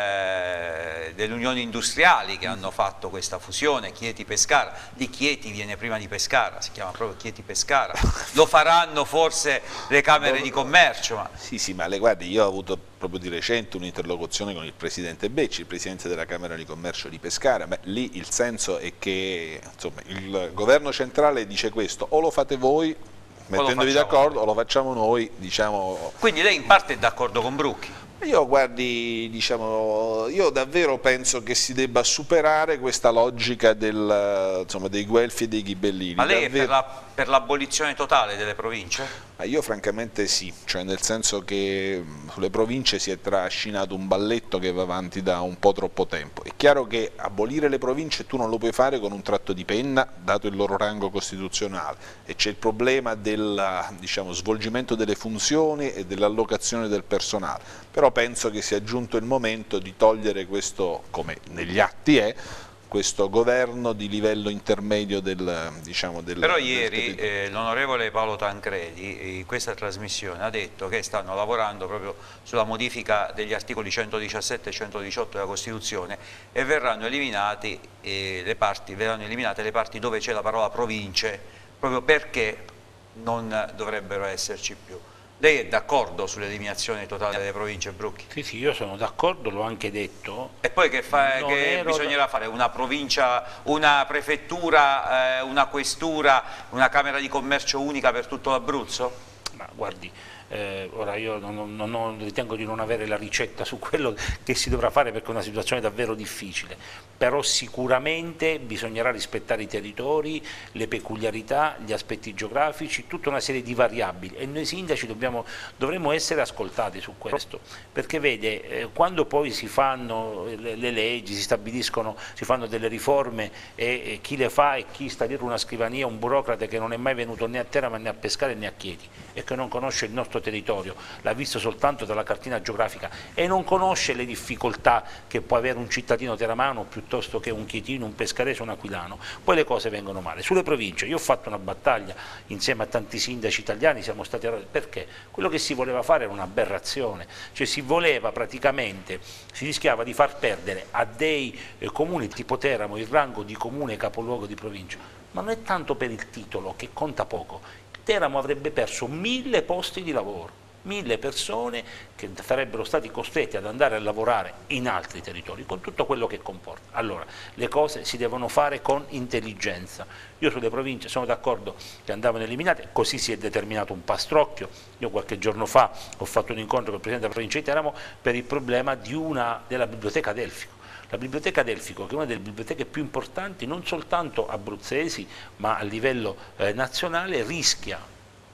delle unioni industriali che hanno fatto questa fusione Chieti-Pescara. Di Chieti viene prima di Pescara, si chiama proprio Chieti-Pescara. Lo faranno forse le Camere di Commercio. Ma... Sì, sì, ma le guardi, io ho avuto proprio di recente un'interlocuzione con il Presidente Becci, il Presidente della Camera di Commercio di Pescara. Beh, lì il senso è che insomma, il governo centrale dice questo: o lo fate voi mettendovi d'accordo, o lo facciamo noi, diciamo. Quindi lei in parte è d'accordo con Brucchi? Io guardi, diciamo, io davvero penso che si debba superare questa logica del, insomma, dei guelfi e dei ghibellini. Ma lei davvero... è per, la, per l'abolizione totale delle province? Ma io francamente sì, cioè nel senso che sulle province si è trascinato un balletto che va avanti da un po' troppo tempo. È chiaro che abolire le province tu non lo puoi fare con un tratto di penna, dato il loro rango costituzionale, e c'è il problema del, diciamo, svolgimento delle funzioni e dell'allocazione del personale. Però penso che sia giunto il momento di togliere questo, come negli atti è, questo governo di livello intermedio del, diciamo, del Però del ieri eh, l'onorevole Paolo Tancredi in questa trasmissione ha detto che stanno lavorando proprio sulla modifica degli articoli centodiciassette e centodiciotto della Costituzione e verranno, eliminati, eh, le parti, verranno eliminate le parti dove c'è la parola province, proprio perché non dovrebbero esserci più. Lei è d'accordo sull'eliminazione totale delle province, Brucchi? Sì, sì, io sono d'accordo, l'ho anche detto. E poi che, fa, che ero... bisognerà fare? Una provincia, una prefettura, eh, una questura, una Camera di Commercio unica per tutto l'Abruzzo? Ma guardi, eh, ora io non, non, non, ritengo di non avere la ricetta su quello che si dovrà fare, perché è una situazione davvero difficile, però sicuramente bisognerà rispettare i territori, le peculiarità, gli aspetti geografici, tutta una serie di variabili, e noi sindaci dobbiamo, dovremmo essere ascoltati su questo, perché vede, eh, quando poi si fanno le, le leggi, si stabiliscono, si fanno delle riforme e, e chi le fa e chi sta dietro una scrivania, un burocrate che non è mai venuto né a Teramo né a Pescara né a Chieti e che non conosce il nostro territorio, l'ha visto soltanto dalla cartina geografica e non conosce le difficoltà che può avere un cittadino teramano piuttosto che un chietino, un pescarese, un aquilano, poi le cose vengono male. Sulle province io ho fatto una battaglia insieme a tanti sindaci italiani, siamo stati, perché quello che si voleva fare era un'aberrazione, cioè si voleva praticamente, si rischiava di far perdere a dei eh, comuni tipo Teramo il rango di comune capoluogo di provincia, ma non è tanto per il titolo, che conta poco. Teramo avrebbe perso mille posti di lavoro, mille persone che sarebbero stati costretti ad andare a lavorare in altri territori, con tutto quello che comporta. Allora, le cose si devono fare con intelligenza. Io sulle province sono d'accordo che andavano eliminate, così si è determinato un pastrocchio. Io qualche giorno fa ho fatto un incontro con il Presidente della provincia di Teramo per il problema di una, della biblioteca Delfico. La biblioteca Delfico, che è una delle biblioteche più importanti non soltanto abruzzesi ma a livello eh, nazionale, rischia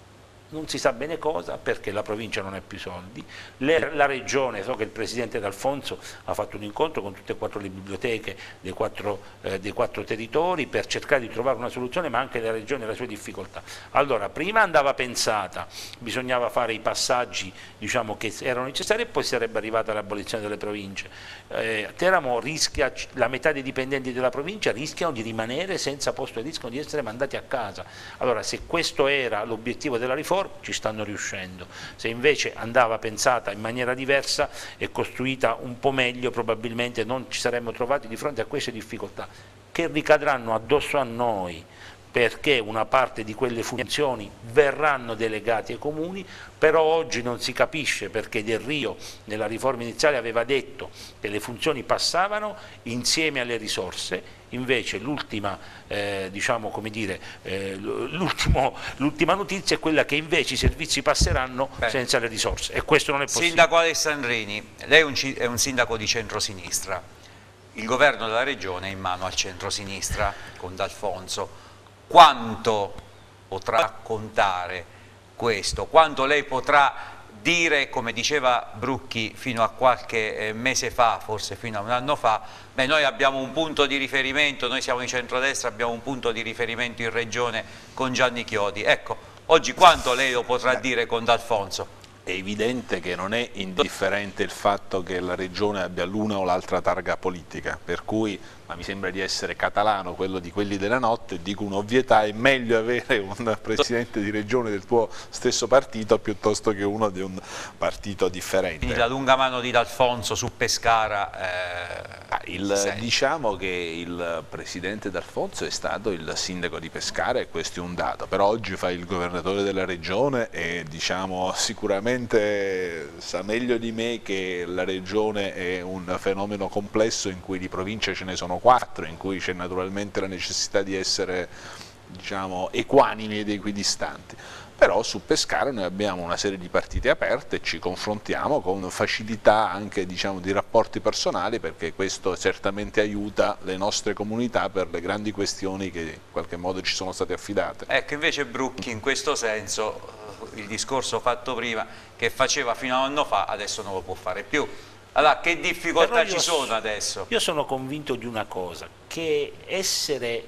non si sa bene cosa, perché la provincia non ha più soldi, le, la regione, so che il Presidente D'Alfonso ha fatto un incontro con tutte e quattro le biblioteche dei quattro, eh, dei quattro territori per cercare di trovare una soluzione, ma anche la regione ha le sue difficoltà. Allora, prima andava pensata, bisognava fare i passaggi, diciamo, che erano necessari, e poi sarebbe arrivata l'abolizione delle province. Eh, Teramo rischia, la metà dei dipendenti della provincia rischiano di rimanere senza posto e rischiano di essere mandati a casa. Allora, se questo era l'obiettivo della riforma, ci stanno riuscendo. Se invece andava pensata in maniera diversa e costruita un po' meglio, probabilmente non ci saremmo trovati di fronte a queste difficoltà che ricadranno addosso a noi, perché una parte di quelle funzioni verranno delegate ai comuni, però oggi non si capisce perché Del Rio nella riforma iniziale aveva detto che le funzioni passavano insieme alle risorse, invece l'ultima eh, diciamo, come dire, eh, l'ultima notizia è quella che invece i servizi passeranno Beh. senza le risorse, e questo non è possibile. Sindaco Alessandrini, lei è un, è un sindaco di centrosinistra, il governo della regione è in mano al centrosinistra con D'Alfonso. Quanto potrà contare questo? Quanto lei potrà dire, come diceva Brucchi fino a qualche mese fa, forse fino a un anno fa, beh, noi abbiamo un punto di riferimento, noi siamo di centrodestra, abbiamo un punto di riferimento in regione con Gianni Chiodi. Ecco, oggi quanto lei lo potrà dire con D'Alfonso? È evidente che non è indifferente il fatto che la regione abbia l'una o l'altra targa politica, per cui, ma mi sembra di essere catalano, quello di quelli della notte, dico un'ovvietà: è meglio avere un presidente di regione del tuo stesso partito piuttosto che uno di un partito differente. Quindi la lunga mano di D'Alfonso su Pescara, eh, ah, il, diciamo che il presidente D'Alfonso è stato il sindaco di Pescara, e questo è un dato, però oggi fa il governatore della regione e, diciamo, sicuramente sa meglio di me che la regione è un fenomeno complesso in cui di province ce ne sono quattro, in cui c'è naturalmente la necessità di essere, diciamo, equanimi ed equidistanti. Però su Pescara noi abbiamo una serie di partite aperte e ci confrontiamo con facilità anche, diciamo, di rapporti personali, perché questo certamente aiuta le nostre comunità per le grandi questioni che in qualche modo ci sono state affidate. Ecco, invece Brucchi in questo senso, il discorso fatto prima, che faceva fino a un anno fa, adesso non lo può fare più. Allora, che difficoltà ci sono adesso? Io sono convinto di una cosa, che essere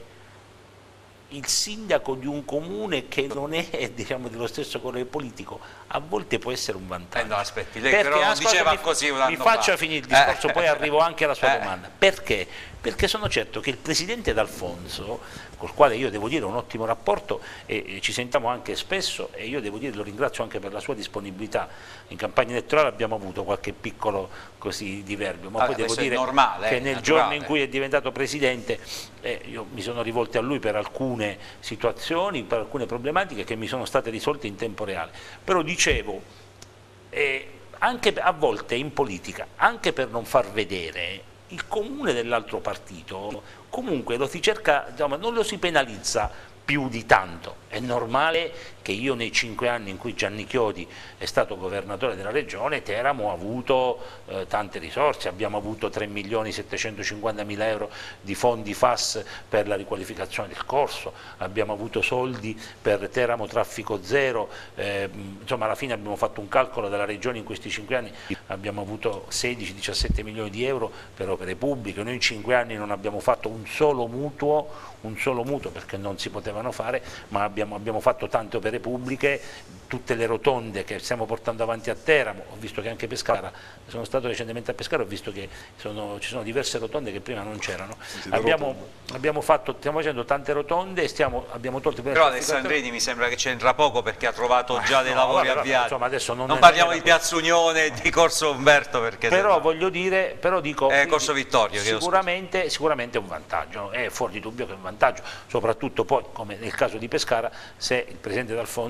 il sindaco di un comune che non è, diciamo, dello stesso colore politico a volte può essere un vantaggio. Eh no, aspetti, lei perché, però non diceva mi, così un anno mi faccia fa. finire il discorso, eh. poi arrivo anche alla sua eh. domanda. Perché? Perché sono certo che il presidente D'Alfonso, col quale io devo dire un ottimo rapporto e, e ci sentiamo anche spesso, e io devo dire lo ringrazio anche per la sua disponibilità. In campagna elettorale abbiamo avuto qualche piccolo così diverbio, ma allora, poi devo dire normale, che eh, nel naturale. giorno in cui è diventato presidente eh, io mi sono rivolto a lui per alcune situazioni, per alcune problematiche che mi sono state risolte in tempo reale. Però dicevo, eh, anche a volte in politica, anche per non far vedere il comune dell'altro partito, comunque lo si cerca, diciamo, non lo si penalizza più di tanto. È normale che io nei cinque anni in cui Gianni Chiodi è stato governatore della regione, Teramo ha avuto eh, tante risorse, abbiamo avuto tre milioni settecentocinquantamila euro di fondi F A S per la riqualificazione del corso, abbiamo avuto soldi per Teramo Traffico Zero, eh, insomma alla fine abbiamo fatto un calcolo della regione in questi cinque anni, abbiamo avuto sedici diciassette milioni di euro per opere pubbliche. Noi in cinque anni non abbiamo fatto un solo mutuo, un solo mutuo perché non si potevano fare, ma abbiamo, abbiamo fatto tante opere pubbliche, tutte le rotonde che stiamo portando avanti a Teramo. Ho visto che anche Pescara, sono stato recentemente a Pescara, ho visto che sono, ci sono diverse rotonde che prima non c'erano. Abbiamo, abbiamo fatto, stiamo facendo tante rotonde e stiamo, abbiamo tolto... Però Alessandrini mi sembra che c'entra poco, perché ha trovato già ah, dei no, lavori vabbè, avviati. Insomma, adesso non, non parliamo di Piazza Unione e di Corso Umberto, perché però no... voglio dire, però dico... Eh, Corso Vittorio. Sicuramente, sicuramente è un vantaggio, è fuori di dubbio che è un vantaggio, soprattutto poi, come nel caso di Pescara, se il presidente D'Alfonso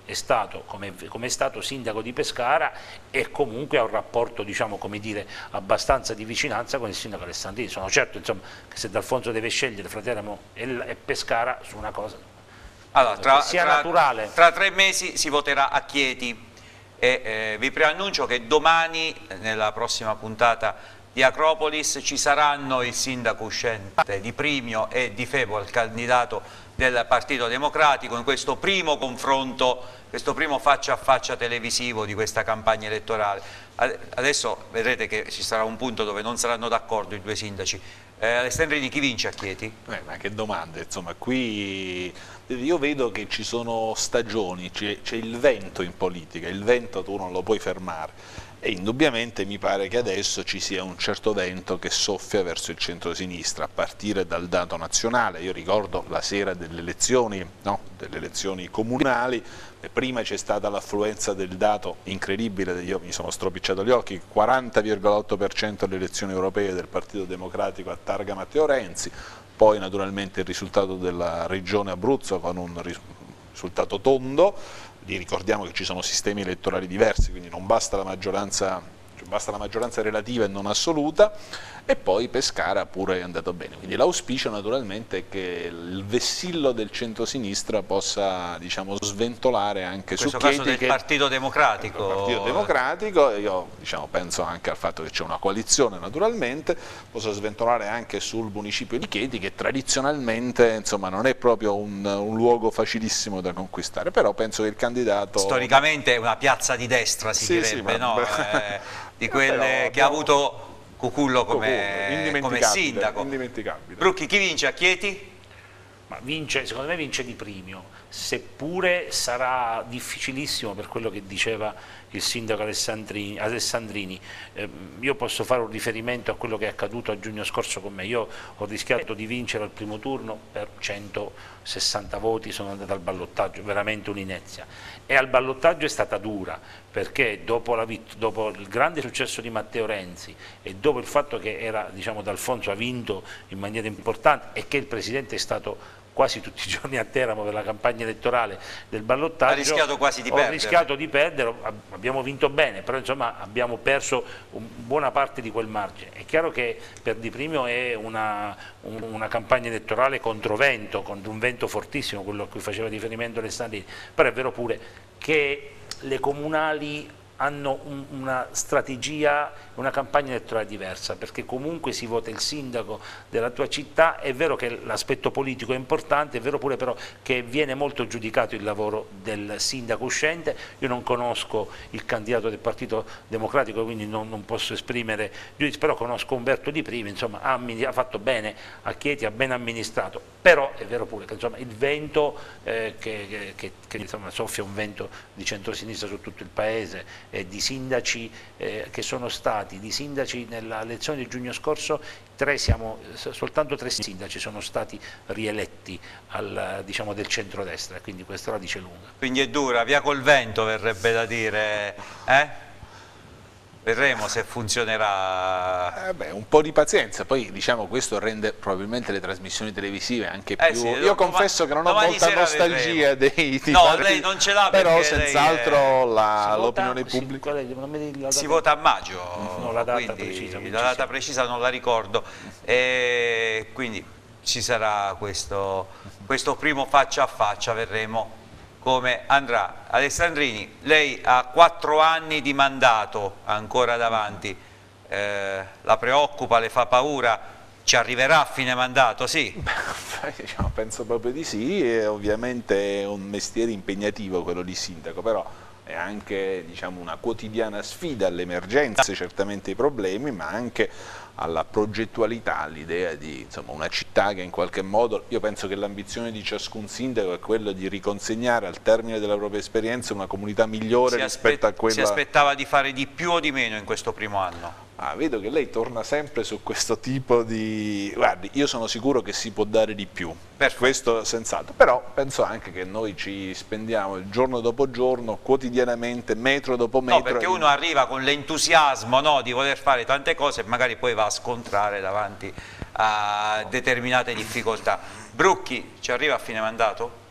è stato, come, come è stato sindaco di Pescara e comunque ha un rapporto, diciamo, come dire, abbastanza di vicinanza con il sindaco Alessandrini. Sono certo, insomma, che se D'Alfonso deve scegliere fra Teramo e, e Pescara su una cosa, allora, tra, sia tra, naturale. Tra tre mesi si voterà a Chieti e eh, vi preannuncio che domani, nella prossima puntata di Acropolis, ci saranno il sindaco uscente di Primio e di Febo, il candidato del Partito Democratico, in questo primo confronto, questo primo faccia a faccia televisivo di questa campagna elettorale. Adesso vedrete che ci sarà un punto dove non saranno d'accordo i due sindaci. Eh, Alessandrini, chi vince a Chieti? Eh, ma che domande, insomma, qui io vedo che ci sono stagioni, c'è il vento in politica, il vento tu non lo puoi fermare. E indubbiamente mi pare che adesso ci sia un certo vento che soffia verso il centro-sinistra, a partire dal dato nazionale. Io ricordo la sera delle elezioni, no? delle elezioni comunali, e prima c'è stata l'affluenza del dato incredibile, io mi sono stropicciato gli occhi, quaranta virgola otto per cento delle elezioni europee del Partito Democratico a targa Matteo Renzi, poi naturalmente il risultato della regione Abruzzo con un risultato tondo. Ricordiamo che ci sono sistemi elettorali diversi, quindi non basta la maggioranza, cioè basta la maggioranza relativa e non assoluta, e poi Pescara pure è andato bene. Quindi l'auspicio naturalmente è che il vessillo del centrosinistra possa, diciamo, sventolare anche su Chieti. In questo caso del che, Partito Democratico. Il Partito Democratico, io diciamo, penso anche al fatto che c'è una coalizione naturalmente, possa sventolare anche sul municipio di Chieti, che tradizionalmente, insomma, non è proprio un, un luogo facilissimo da conquistare, però penso che il candidato... Storicamente è una piazza di destra, si sì, direbbe, sì, no? ma... eh, di quelle però, che ha avuto Cucullo come, Cucullo, come sindaco. Indimenticabile. Brucchi, chi vince a Chieti? Ma vince, secondo me vince Di Primio, seppure sarà difficilissimo per quello che diceva il sindaco Alessandrini. Alessandrini. Eh, io posso fare un riferimento a quello che è accaduto a giugno scorso con me. Io ho rischiato di vincere al primo turno per centosessanta voti, sono andato al ballottaggio, veramente un'inezia. E al ballottaggio è stata dura, perché dopo, la dopo il grande successo di Matteo Renzi e dopo il fatto che era, diciamo, D'Alfonso ha vinto in maniera importante e che il Presidente è stato quasi tutti i giorni a Teramo per la campagna elettorale del ballottaggio, ha rischiato quasi di ho perdere. rischiato di perdere, abbiamo vinto bene, però insomma abbiamo perso un, buona parte di quel margine. È chiaro che per Di Primio è una, un, una campagna elettorale contro vento, contro un vento fortissimo, quello a cui faceva riferimento Alessandrini, però è vero pure che le comunali hanno un, una strategia, una campagna elettorale diversa, perché comunque si vota il sindaco della tua città. È vero che l'aspetto politico è importante, è vero pure però che viene molto giudicato il lavoro del sindaco uscente. Io non conosco il candidato del Partito Democratico, quindi non, non posso esprimere giudizio, però conosco Umberto Di Primio, insomma ha, ha fatto bene a Chieti, ha ben amministrato, però è vero pure che insomma, il vento eh, che, che, che insomma, soffia un vento di centrosinistra su tutto il paese, Eh, di sindaci eh, che sono stati, di sindaci nella elezione di giugno scorso, tre siamo, soltanto tre sindaci sono stati rieletti al, diciamo, del centrodestra, quindi questo la dice lunga. Quindi è dura, via col vento verrebbe da dire, eh? Vedremo se funzionerà. Eh beh, un po' di pazienza, poi diciamo questo rende probabilmente le trasmissioni televisive anche più... Eh sì, Io confesso che non ho molta nostalgia dei, dei no, vari... lei non ce l'ha, però perché senz'altro è... l'opinione si, pubblica... si, si vota a maggio, no, la data quindi precisa, la data precisa non la ricordo, e quindi ci sarà questo, questo primo faccia a faccia, vedremo come andrà. Alessandrini, lei ha quattro anni di mandato ancora davanti, eh, la preoccupa, le fa paura? Ci arriverà a fine mandato, sì? Beh, diciamo, penso proprio di sì, e ovviamente è un mestiere impegnativo quello di sindaco, però è anche, diciamo, una quotidiana sfida alle emergenze, certamente ai problemi, ma anche alla progettualità, all'idea di, insomma, una città che in qualche modo, io penso che l'ambizione di ciascun sindaco è quella di riconsegnare al termine della propria esperienza una comunità migliore si rispetto a quella... Si aspettava di fare di più o di meno in questo primo anno? Ah, vedo che lei torna sempre su questo tipo di... Guardi, io sono sicuro che si può dare di più, per questo senz'altro, però penso anche che noi ci spendiamo giorno dopo giorno, quotidianamente, metro dopo metro... No, perché uno arriva con l'entusiasmo, no, di voler fare tante cose e magari poi va a scontrare davanti a determinate difficoltà. Brucchi, ci arriva a fine mandato?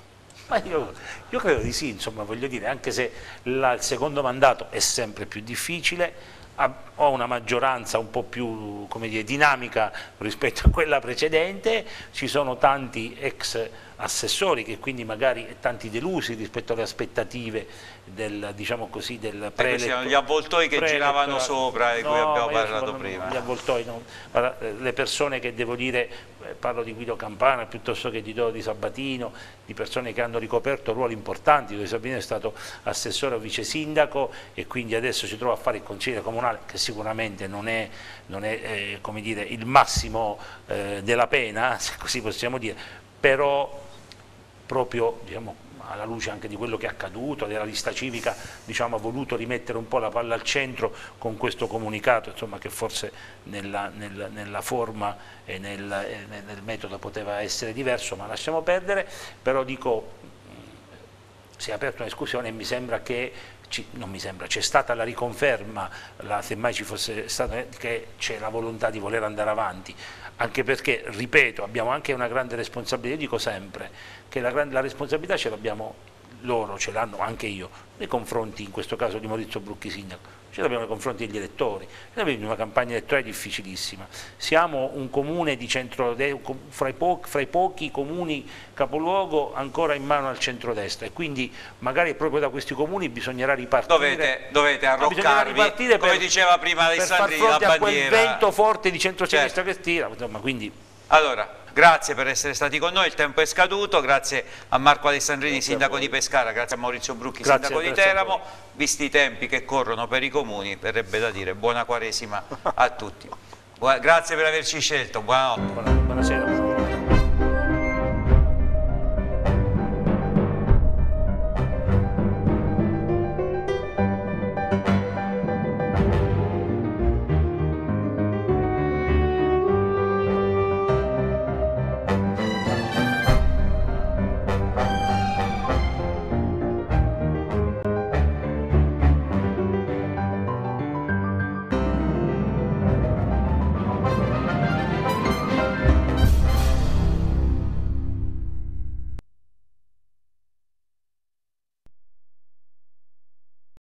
Ma io, io credo di sì, insomma, voglio dire, anche se la, il secondo mandato è sempre più difficile, ha, ho una maggioranza un po' più, come dire, dinamica rispetto a quella precedente, ci sono tanti ex assessori che quindi magari tanti delusi rispetto alle aspettative del, diciamo così, del preeletto. Gli avvoltoi che giravano sopra di no, cui abbiamo parlato no, prima. Gli avvoltoi, no. Le persone che devo dire, parlo di Guido Campana piuttosto che di Dodi Sabatino, di persone che hanno ricoperto ruoli importanti. Dodi Sabatino è stato assessore o vice sindaco e quindi adesso si trova a fare il consigliere comunale, che sicuramente non è, non è eh, come dire, il massimo eh, della pena, se così possiamo dire, però proprio, diciamo, alla luce anche di quello che è accaduto, della lista civica, diciamo, ha voluto rimettere un po' la palla al centro con questo comunicato, insomma, che forse nella, nella, nella forma e nel, e nel metodo poteva essere diverso, ma lasciamo perdere. Però dico, si è aperta una discussione e mi sembra che, ci, non mi sembra, c'è stata la riconferma, la, semmai ci fosse stata, che c'è la volontà di voler andare avanti, anche perché, ripeto, abbiamo anche una grande responsabilità. Io dico sempre che la, la responsabilità ce l'abbiamo loro, ce l'hanno anche io, nei confronti, in questo caso, di Maurizio Brucchi sindaco, ce l'abbiamo nei confronti degli elettori. Noi abbiamo una campagna elettorale difficilissima, siamo un comune di centro, fra i, po fra i pochi comuni capoluogo ancora in mano al centrodestra, e quindi magari proprio da questi comuni bisognerà ripartire. Dovete, dovete arroccarvi, no, come per, diceva prima Alessandrini, la bandiera. Per far fronte a quel vento forte di centro-sinistra, certo, che tira, insomma, quindi... Allora, grazie per essere stati con noi, il tempo è scaduto, grazie a Marco Alessandrini, grazie sindaco di Pescara, grazie a Maurizio Brucchi, grazie, sindaco di Teramo. Visti i tempi che corrono per i comuni, verrebbe da dire buona Quaresima a tutti. Buona, grazie per averci scelto, buonanotte. Buonasera.